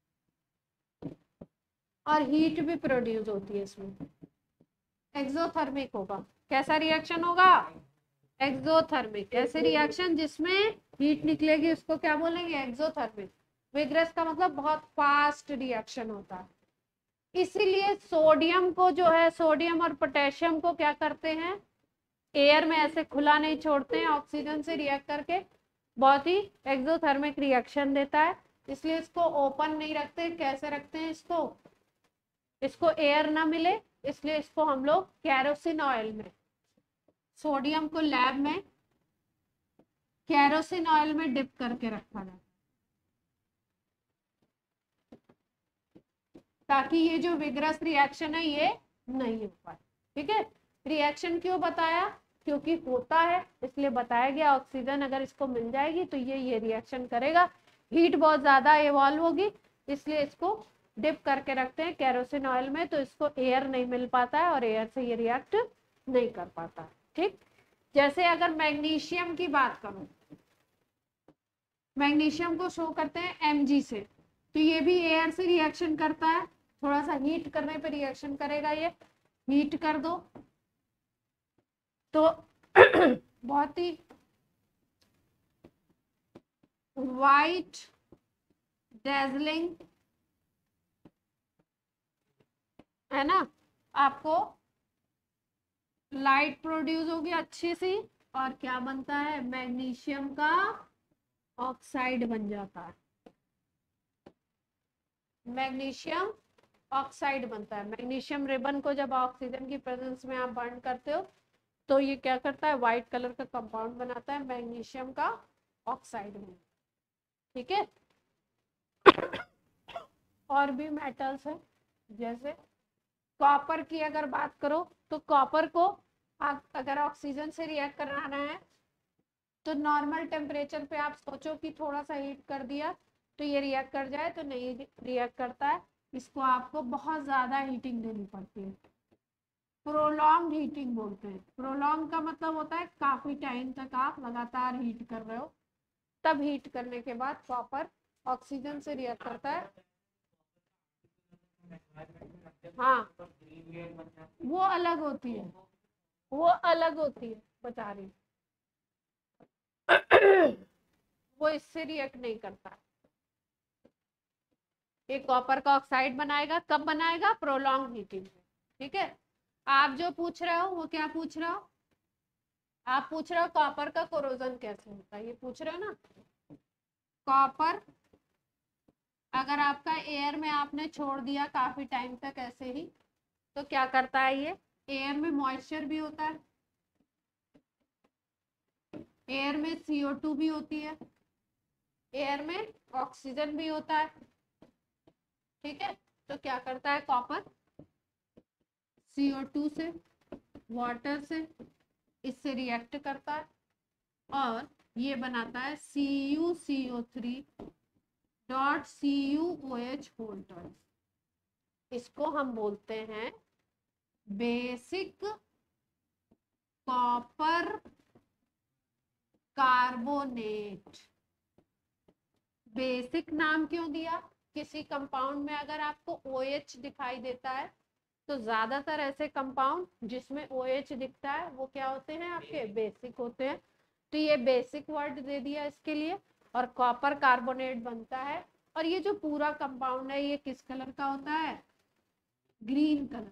और हीट भी प्रोड्यूस होती है इसमें। एक्सोथर्मिक होगा। कैसा रिएक्शन होगा? एक्सोथर्मिक। ऐसे रिएक्शन जिसमें हीट निकलेगी उसको क्या बोलेंगे? एक्सोथर्मिक। विग्रस का मतलब बहुत फास्ट रिएक्शन होता है। इसीलिए सोडियम को जो है, सोडियम और पोटेशियम को क्या करते हैं? एयर में ऐसे खुला नहीं छोड़ते हैं, ऑक्सीजन से रिएक्ट करके बहुत ही एक्सोथर्मिक रिएक्शन देता है। इसलिए इसको ओपन नहीं रखते। कैसे रखते हैं इसको? इसको एयर ना मिले, इसलिए इसको हम लोग कैरोसिन ऑयल में, सोडियम को लैब में कैरोसिन ऑयल में डिप करके रखा जाए, ताकि ये जो विग्रस रिएक्शन है ये नहीं हो पाए। ठीक है। रिएक्शन क्यों बताया? क्योंकि होता है इसलिए बताया गया। ऑक्सीजन अगर इसको मिल जाएगी तो ये रिएक्शन करेगा, हीट बहुत ज्यादा इवॉल्व होगी, इसलिए इसको डिप करके रखते हैं कैरोसिन ऑयल में, तो इसको एयर नहीं मिल पाता है और एयर से ये रिएक्ट नहीं कर पाता। ठीक। जैसे अगर मैग्नीशियम की बात करूं, मैग्नीशियम को शो करते हैं Mg से, तो ये भी एयर से रिएक्शन करता है। थोड़ा सा हीट करने पे रिएक्शन करेगा। ये हीट कर दो तो बहुत ही वाइट डेजलिंग है ना, आपको लाइट प्रोड्यूस होगी अच्छी सी, और क्या बनता है, मैग्नीशियम का ऑक्साइड बन जाता है, मैग्नीशियम ऑक्साइड बनता है। मैग्नीशियम रिबन को जब ऑक्सीजन की प्रेजेंस में आप बर्न करते हो तो ये क्या करता है, व्हाइट कलर का कंपाउंड बनाता है, मैग्नीशियम का ऑक्साइड में। ठीक है, और भी मेटल्स है, जैसे कॉपर की अगर बात करो तो कॉपर को अगर ऑक्सीजन से रिएक्ट कराना है तो नॉर्मल टेम्परेचर पे आप सोचो कि थोड़ा सा हीट कर दिया तो ये रिएक्ट कर जाए, तो नहीं रिएक्ट करता है, इसको आपको बहुत ज्यादा हीटिंग देनी पड़ती है, प्रोलॉन्ग हीटिंग बोलते हैं। प्रोलॉन्ग का मतलब होता है काफी टाइम तक आप लगातार हीट कर रहे हो, तब हीट करने के बाद कॉपर ऑक्सीजन से रिएक्ट करता है। हाँ, वो अलग होती है, वो अलग होती है, बता रही वो इससे रिएक्ट नहीं करता। ये कॉपर का ऑक्साइड बनाएगा, कब बनाएगा, प्रोलॉन्ग हीटिंग में। ठीक है, आप जो पूछ रहे हो वो क्या पूछ रहे हो, आप पूछ रहे हो कॉपर का कोरोजन कैसे होता है, ये पूछ रहे हो ना। कॉपर अगर आपका एयर में आपने छोड़ दिया काफी टाइम तक ऐसे ही, तो क्या करता है, ये एयर में मॉइस्चर भी होता है, एयर में CO2 भी होती है, एयर में ऑक्सीजन भी होता है। ठीक है, तो क्या करता है कॉपर, CO2 से, वाटर से, इससे रिएक्ट करता है और ये बनाता है CuCO3 डॉट CuOH होल्डर। इसको हम बोलते हैं बेसिक कॉपर कार्बोनेट। बेसिक नाम क्यों दिया, किसी कंपाउंड में अगर आपको OH दिखाई देता है तो ज्यादातर ऐसे कंपाउंड जिसमें OH दिखता है वो क्या होते हैं, आपके बेसिक होते हैं। तो ये बेसिक वर्ड दे दिया इसके लिए, और कॉपर कार्बोनेट बनता है। और ये जो पूरा कंपाउंड है ये किस कलर का होता है, ग्रीन कलर।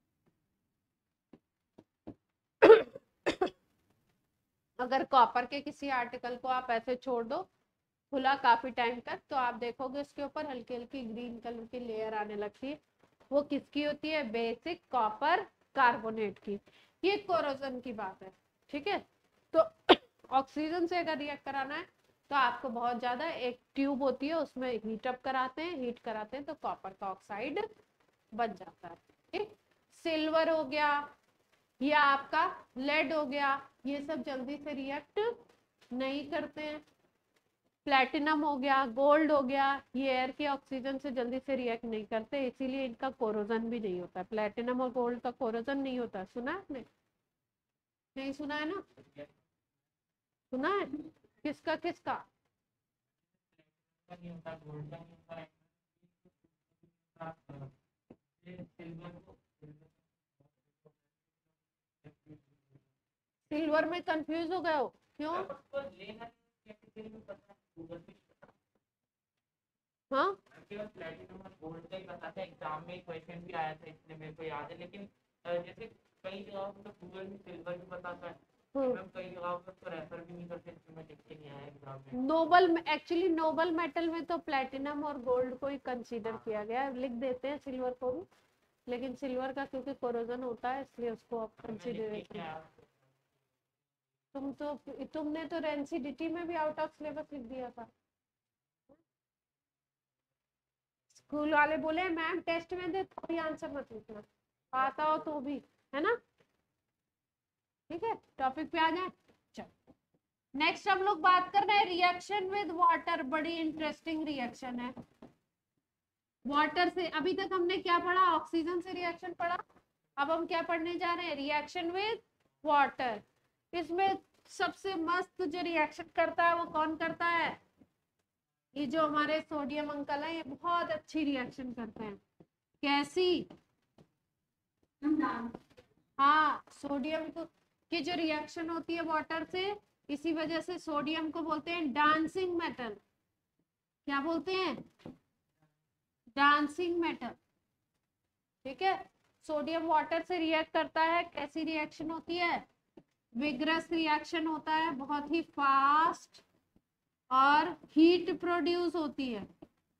अगर कॉपर के किसी आर्टिकल को आप ऐसे छोड़ दो खुला काफी टाइम तक, तो आप देखोगे उसके ऊपर हल्की हल्की ग्रीन कलर की लेयर आने लगती है, वो किसकी होती है, बेसिक कॉपर कार्बोनेट की। ये कोरोजन की बात है। ठीक है, तो ऑक्सीजन से अगर रिएक्ट कराना है तो आपको बहुत ज्यादा, एक ट्यूब होती है उसमें हीट अप कराते हैं, हीट कराते हैं तो कॉपर का ऑक्साइड बन जाता है। ठीक, सिल्वर हो गया या आपका लेड हो गया, ये सब जल्दी से रिएक्ट नहीं करते हैं। प्लेटिनम हो गया, गोल्ड हो गया, ये एयर के ऑक्सीजन से जल्दी से रिएक्ट नहीं करते, इसीलिए इनका कोरोजन भी नहीं होता। प्लेटिनम और गोल्ड का कोरोजन नहीं होता, सुना है आपने, नहीं सुना है ना, सुना है, किसका किसका, सिल्वर में कंफ्यूज हो गए हो क्यों, हाँ प्लेटिनम और गोल्ड का ही पता था, एग्जाम में क्वेश्चन भी आया था इसलिए मेरे को याद है, लेकिन जैसे कई जगह मतलब गूगल में सिल्वर भी पता था, मैम कई जगह पर तो रेफर भी नहीं करते, मैं देख के नहीं आया एग्जाम में। नोबल, एक्चुअली नोबल मेटल में तो प्लेटिनम और गोल्ड को ही कंसीडर किया गया है, लिख देते हैं सिल्वर को भी, लेकिन सिल्वर का क्योंकि कोरोजन होता है इसलिए उसको आप कंसीडरेशन। तुमने तो रेंसिडिटी में भी आउट ऑफ सिलेबस लिख दिया था, स्कूल वाले बोले मैम टेस्ट में दे तो भी आंसर मत लिखना, आता हो तो भी, है ना। ठीक है, टॉपिक पे आ जाए, चलो नेक्स्ट हम लोग बात कर रहे हैं रिएक्शन विद वाटर। बड़ी इंटरेस्टिंग रिएक्शन है वाटर से। अभी तक हमने क्या पढ़ा, ऑक्सीजन से रिएक्शन पढ़ा, अब हम क्या पढ़ने जा रहे हैं, रिएक्शन विद वाटर। इसमें सबसे मस्त जो रिएक्शन करता है वो कौन करता है, ये जो हमारे सोडियम अंकल है, ये बहुत अच्छी रिएक्शन करते हैं। कैसी, हाँ सोडियम को की जो रिएक्शन होती है वाटर से, इसी वजह से सोडियम को बोलते हैं डांसिंग मेटल। क्या बोलते हैं, डांसिंग मेटल। ठीक है, सोडियम वाटर से रिएक्ट करता है, कैसी रिएक्शन होती है? विग्रस रिएक्शन होता है, बहुत ही फास्ट, और हीट प्रोड्यूस होती है,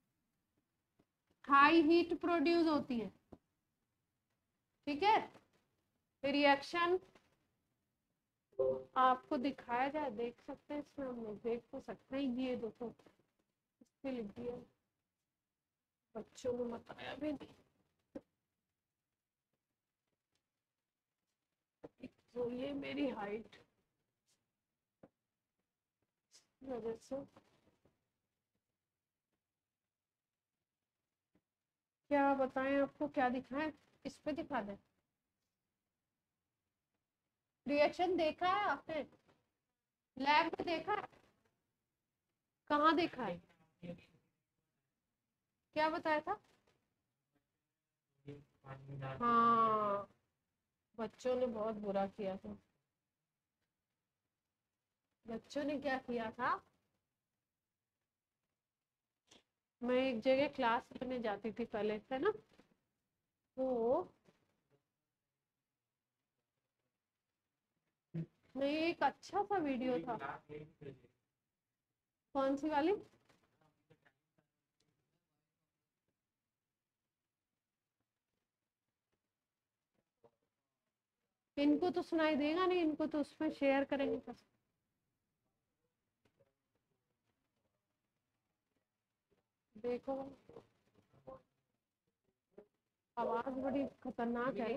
हाई हीट प्रोड्यूस होती है। ठीक है, रिएक्शन आपको दिखाया जाए, देख सकते हैं इसमें, हम लोग देख तो सकते हैं। ये देखो, इसमें लिख दिया, बच्चों ने बताया भी नहीं। तो ये मेरी हाइट वजह से क्या बताएं आपको, क्या दिखाएं? इस पे दिखा दें। रिएक्शन देखा है आपने? लैब में देखा है? कहाँ देखा है? क्या बताया था? हाँ, बच्चों ने बहुत बुरा किया था। बच्चों ने क्या किया था, मैं एक जगह क्लास लेने जाती थी पहले, है ना, तो नहीं, एक अच्छा सा वीडियो था। कौन सी वाली? इनको तो सुनाई देगा नहीं, इनको तो उसमें शेयर करेंगे बस। देखो, आवाज बड़ी खतरनाक है।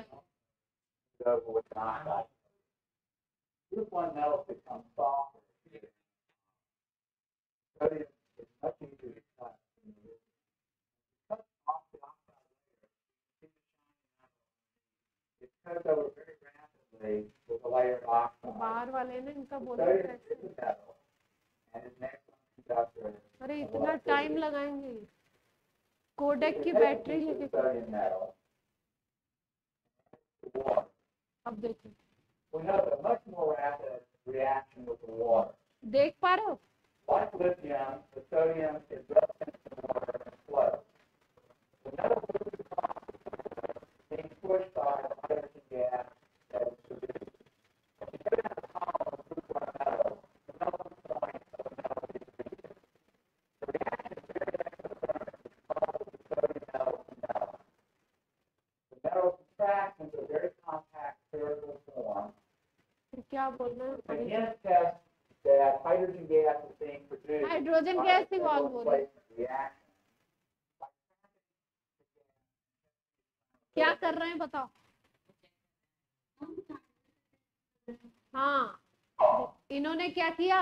बाहर वाले ने इनका बोला, अरे इतना टाइम लगाएंगे, कोडेक की बैटरी लेके। अब देखो, देख पा रहे हो? क्या बोल रहे हैं? हाइड्रोजन गैस इवॉल्व हो रही है। क्या कर रहे हैं बताओ? हाँ, इन्होंने क्या किया?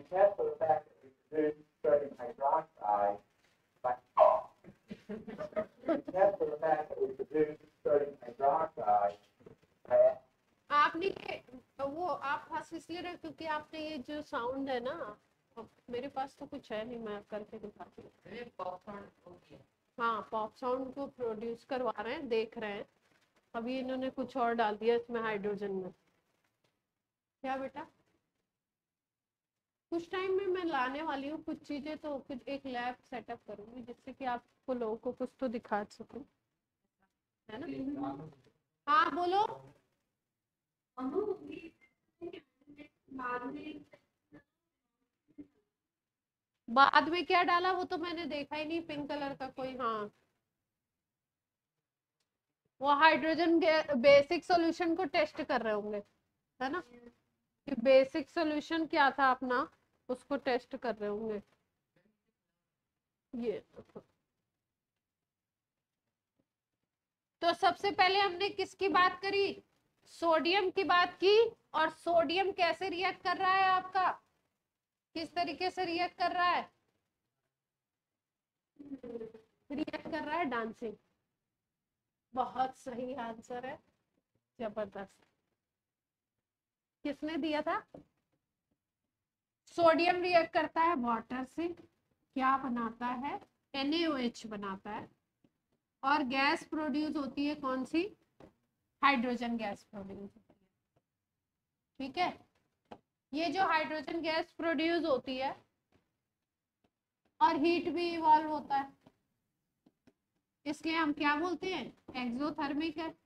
आपने वो आप हंस इसलिए रहे क्योंकि आपने ये जो साउंड है ना, मेरे पास तो कुछ है नहीं, मैं करके दिखाती हूँ। हाँ, पॉप साउंड को प्रोड्यूस करवा रहे हैं, देख रहे हैं। अभी इन्होंने कुछ और डाल दिया इसमें, हाइड्रोजन में। क्या बेटा? कुछ टाइम में मैं लाने वाली हूँ कुछ चीजें, तो कुछ एक लैब सेटअप करूंगी जिससे कि आपको लोगों को कुछ तो दिखा सकूं, है ना? हाँ बोलो। बाद में क्या डाला वो तो मैंने देखा ही नहीं, पिंक कलर का कोई। हाँ, वो हाइड्रोजन बेसिक सॉल्यूशन को टेस्ट कर रहे होंगे, है ना, कि बेसिक सॉल्यूशन क्या था अपना, उसको टेस्ट कर रहे होंगे। ये तो सबसे पहले हमने किसकी बात करी? सोडियम की बात की। और सोडियम कैसे रिएक्ट कर रहा है आपका, किस तरीके से रिएक्ट कर रहा है? रिएक्ट कर रहा है डांसिंग। बहुत सही आंसर है, जबरदस्त। किसने दिया था? सोडियम रिएक्ट करता है वाटर से, क्या बनाता है? NaOH बनाता है, और गैस प्रोड्यूस होती है कौन सी? हाइड्रोजन गैस प्रोड्यूस होती है। ठीक है, ये जो हाइड्रोजन गैस प्रोड्यूस होती है और हीट भी इवॉल्व होता है। इसलिए हम क्या बोलते हैं, एक्सोथर्मिक है।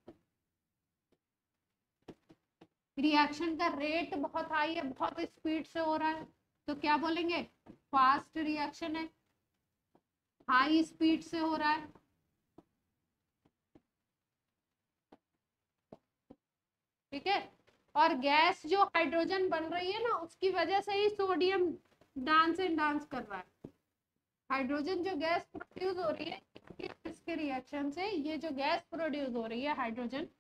रिएक्शन का रेट बहुत हाई है, बहुत स्पीड से हो रहा है, तो क्या बोलेंगे, फास्ट रिएक्शन है, हाई स्पीड से हो रहा है। ठीक है, और गैस जो हाइड्रोजन बन रही है ना, उसकी वजह से ही सोडियम डांस एंड डांस कर रहा है। हाइड्रोजन जो गैस प्रोड्यूस हो रही है, इसके रिएक्शन से ये जो गैस प्रोड्यूस हो रही है हाइड्रोजन,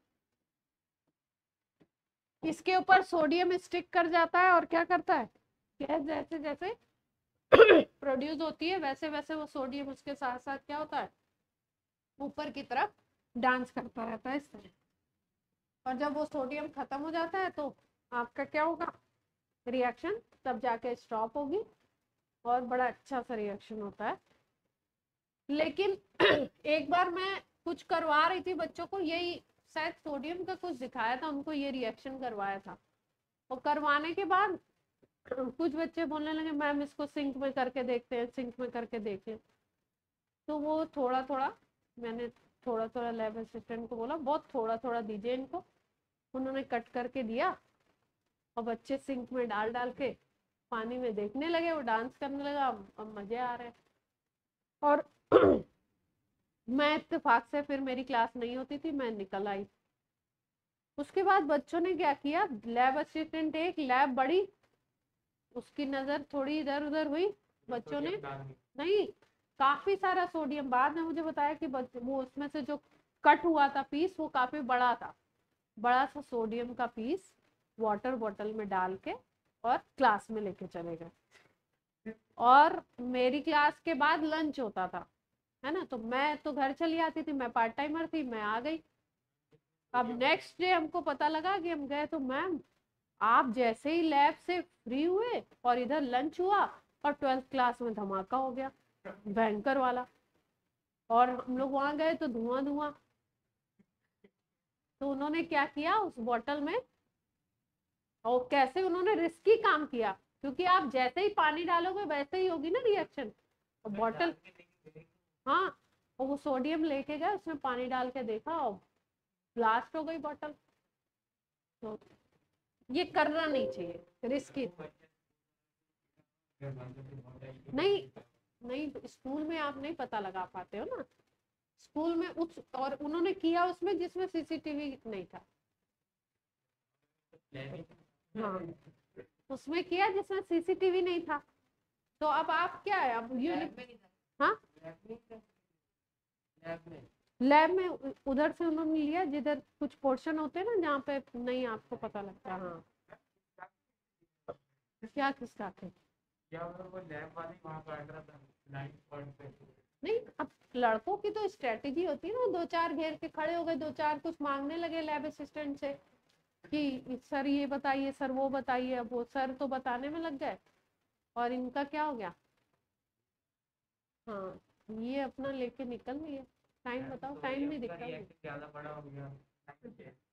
इसके ऊपर सोडियम स्टिक कर जाता है और क्या करता है, गैस जैसे जैसे प्रोड्यूस होती है वैसे वैसे वो सोडियम उसके साथ साथ क्या होता है, ऊपर की तरफ डांस करता रहता है इस तरह। और जब वो सोडियम खत्म हो जाता है तो आपका क्या होगा, रिएक्शन तब जाके स्टॉप होगी और बड़ा अच्छा सा रिएक्शन होता है। लेकिन एक बार मैं कुछ करवा रही थी बच्चों को, यही शायद सोडियम का कुछ दिखाया था उनको, ये रिएक्शन करवाया था, और करवाने के बाद कुछ बच्चे बोलने लगे मैम इसको सिंक में करके देखते हैं, सिंक में करके देख लें। तो वो थोड़ा थोड़ा मैंने थोड़ा थोड़ा लैब असिस्टेंट को बोला बहुत थोड़ा थोड़ा दीजिए इनको, उन्होंने कट करके दिया और बच्चे सिंक में डाल डाल के पानी में देखने लगे, वो डांस करने लगा, अब मजे आ रहे हैं। और मैं इत्तेफाक से फिर मेरी क्लास नहीं होती थी, मैं निकल आई। उसके बाद बच्चों ने क्या किया, लैब असिस्टेंट एक लैब बड़ी, उसकी नजर थोड़ी इधर उधर हुई, बच्चों ने नहीं, काफी सारा सोडियम, बाद में मुझे बताया कि वो उसमें से जो कट हुआ था पीस वो काफी बड़ा था, बड़ा सा सोडियम का पीस वाटर बॉटल में डाल के और क्लास में लेके चले गए। और मेरी क्लास के बाद लंच होता था, है ना, तो मैं तो घर चली आती थी, मैं पार्ट टाइमर थी, मैं आ गई। अब नेक्स्ट डे हमको पता लगा कि हम गए तो मैम आप जैसे ही लैब से फ्री हुए और इधर लंच हुआ और 12th क्लास में धमाका हो गया भयंकर वाला, और हम लोग वहां गए तो धुआं धुआं। तो उन्होंने क्या किया उस बोतल में, और कैसे उन्होंने रिस्की काम किया, क्योंकि आप जैसे ही पानी डालोगे वैसे ही होगी ना रिएक्शन, और बॉटल, हाँ, और वो सोडियम लेके गए, उसमें पानी डाल के देखा और ब्लास्ट हो गई बॉटल। तो ये करना नहीं चाहिए, रिस्की। नहीं नहीं, स्कूल में आप नहीं पता लगा पाते हो ना, स्कूल में उस, और उन्होंने किया उसमें जिसमें सीसीटीवी नहीं था, हाँ, उसमें किया जिसमें सीसीटीवी नहीं था। तो अब आप क्या है, अब हाँ लैब में उधर से उन्होंने लिया जिधर कुछ पोर्शन होते हैं ना जहाँ पे नहीं आपको पता लगता, हाँ। क्या किसका थे, वो लैब वाले वहां काट रहा था 9 पॉइंट पे। नहीं, अब लड़कों की तो स्ट्रेटेजी होती है ना, दो चार घेर के खड़े हो गए, दो चार कुछ मांगने लगे लैब असिस्टेंट से कि सर ये बताइए, सर वो बताइए, अब वो सर तो बताने में लग गए और इनका क्या हो गया, हाँ, ये अपना लेके निकल लिए। टाइम बताओ, टाइम नहीं दिखता। ज्यादा बड़ा हो गया।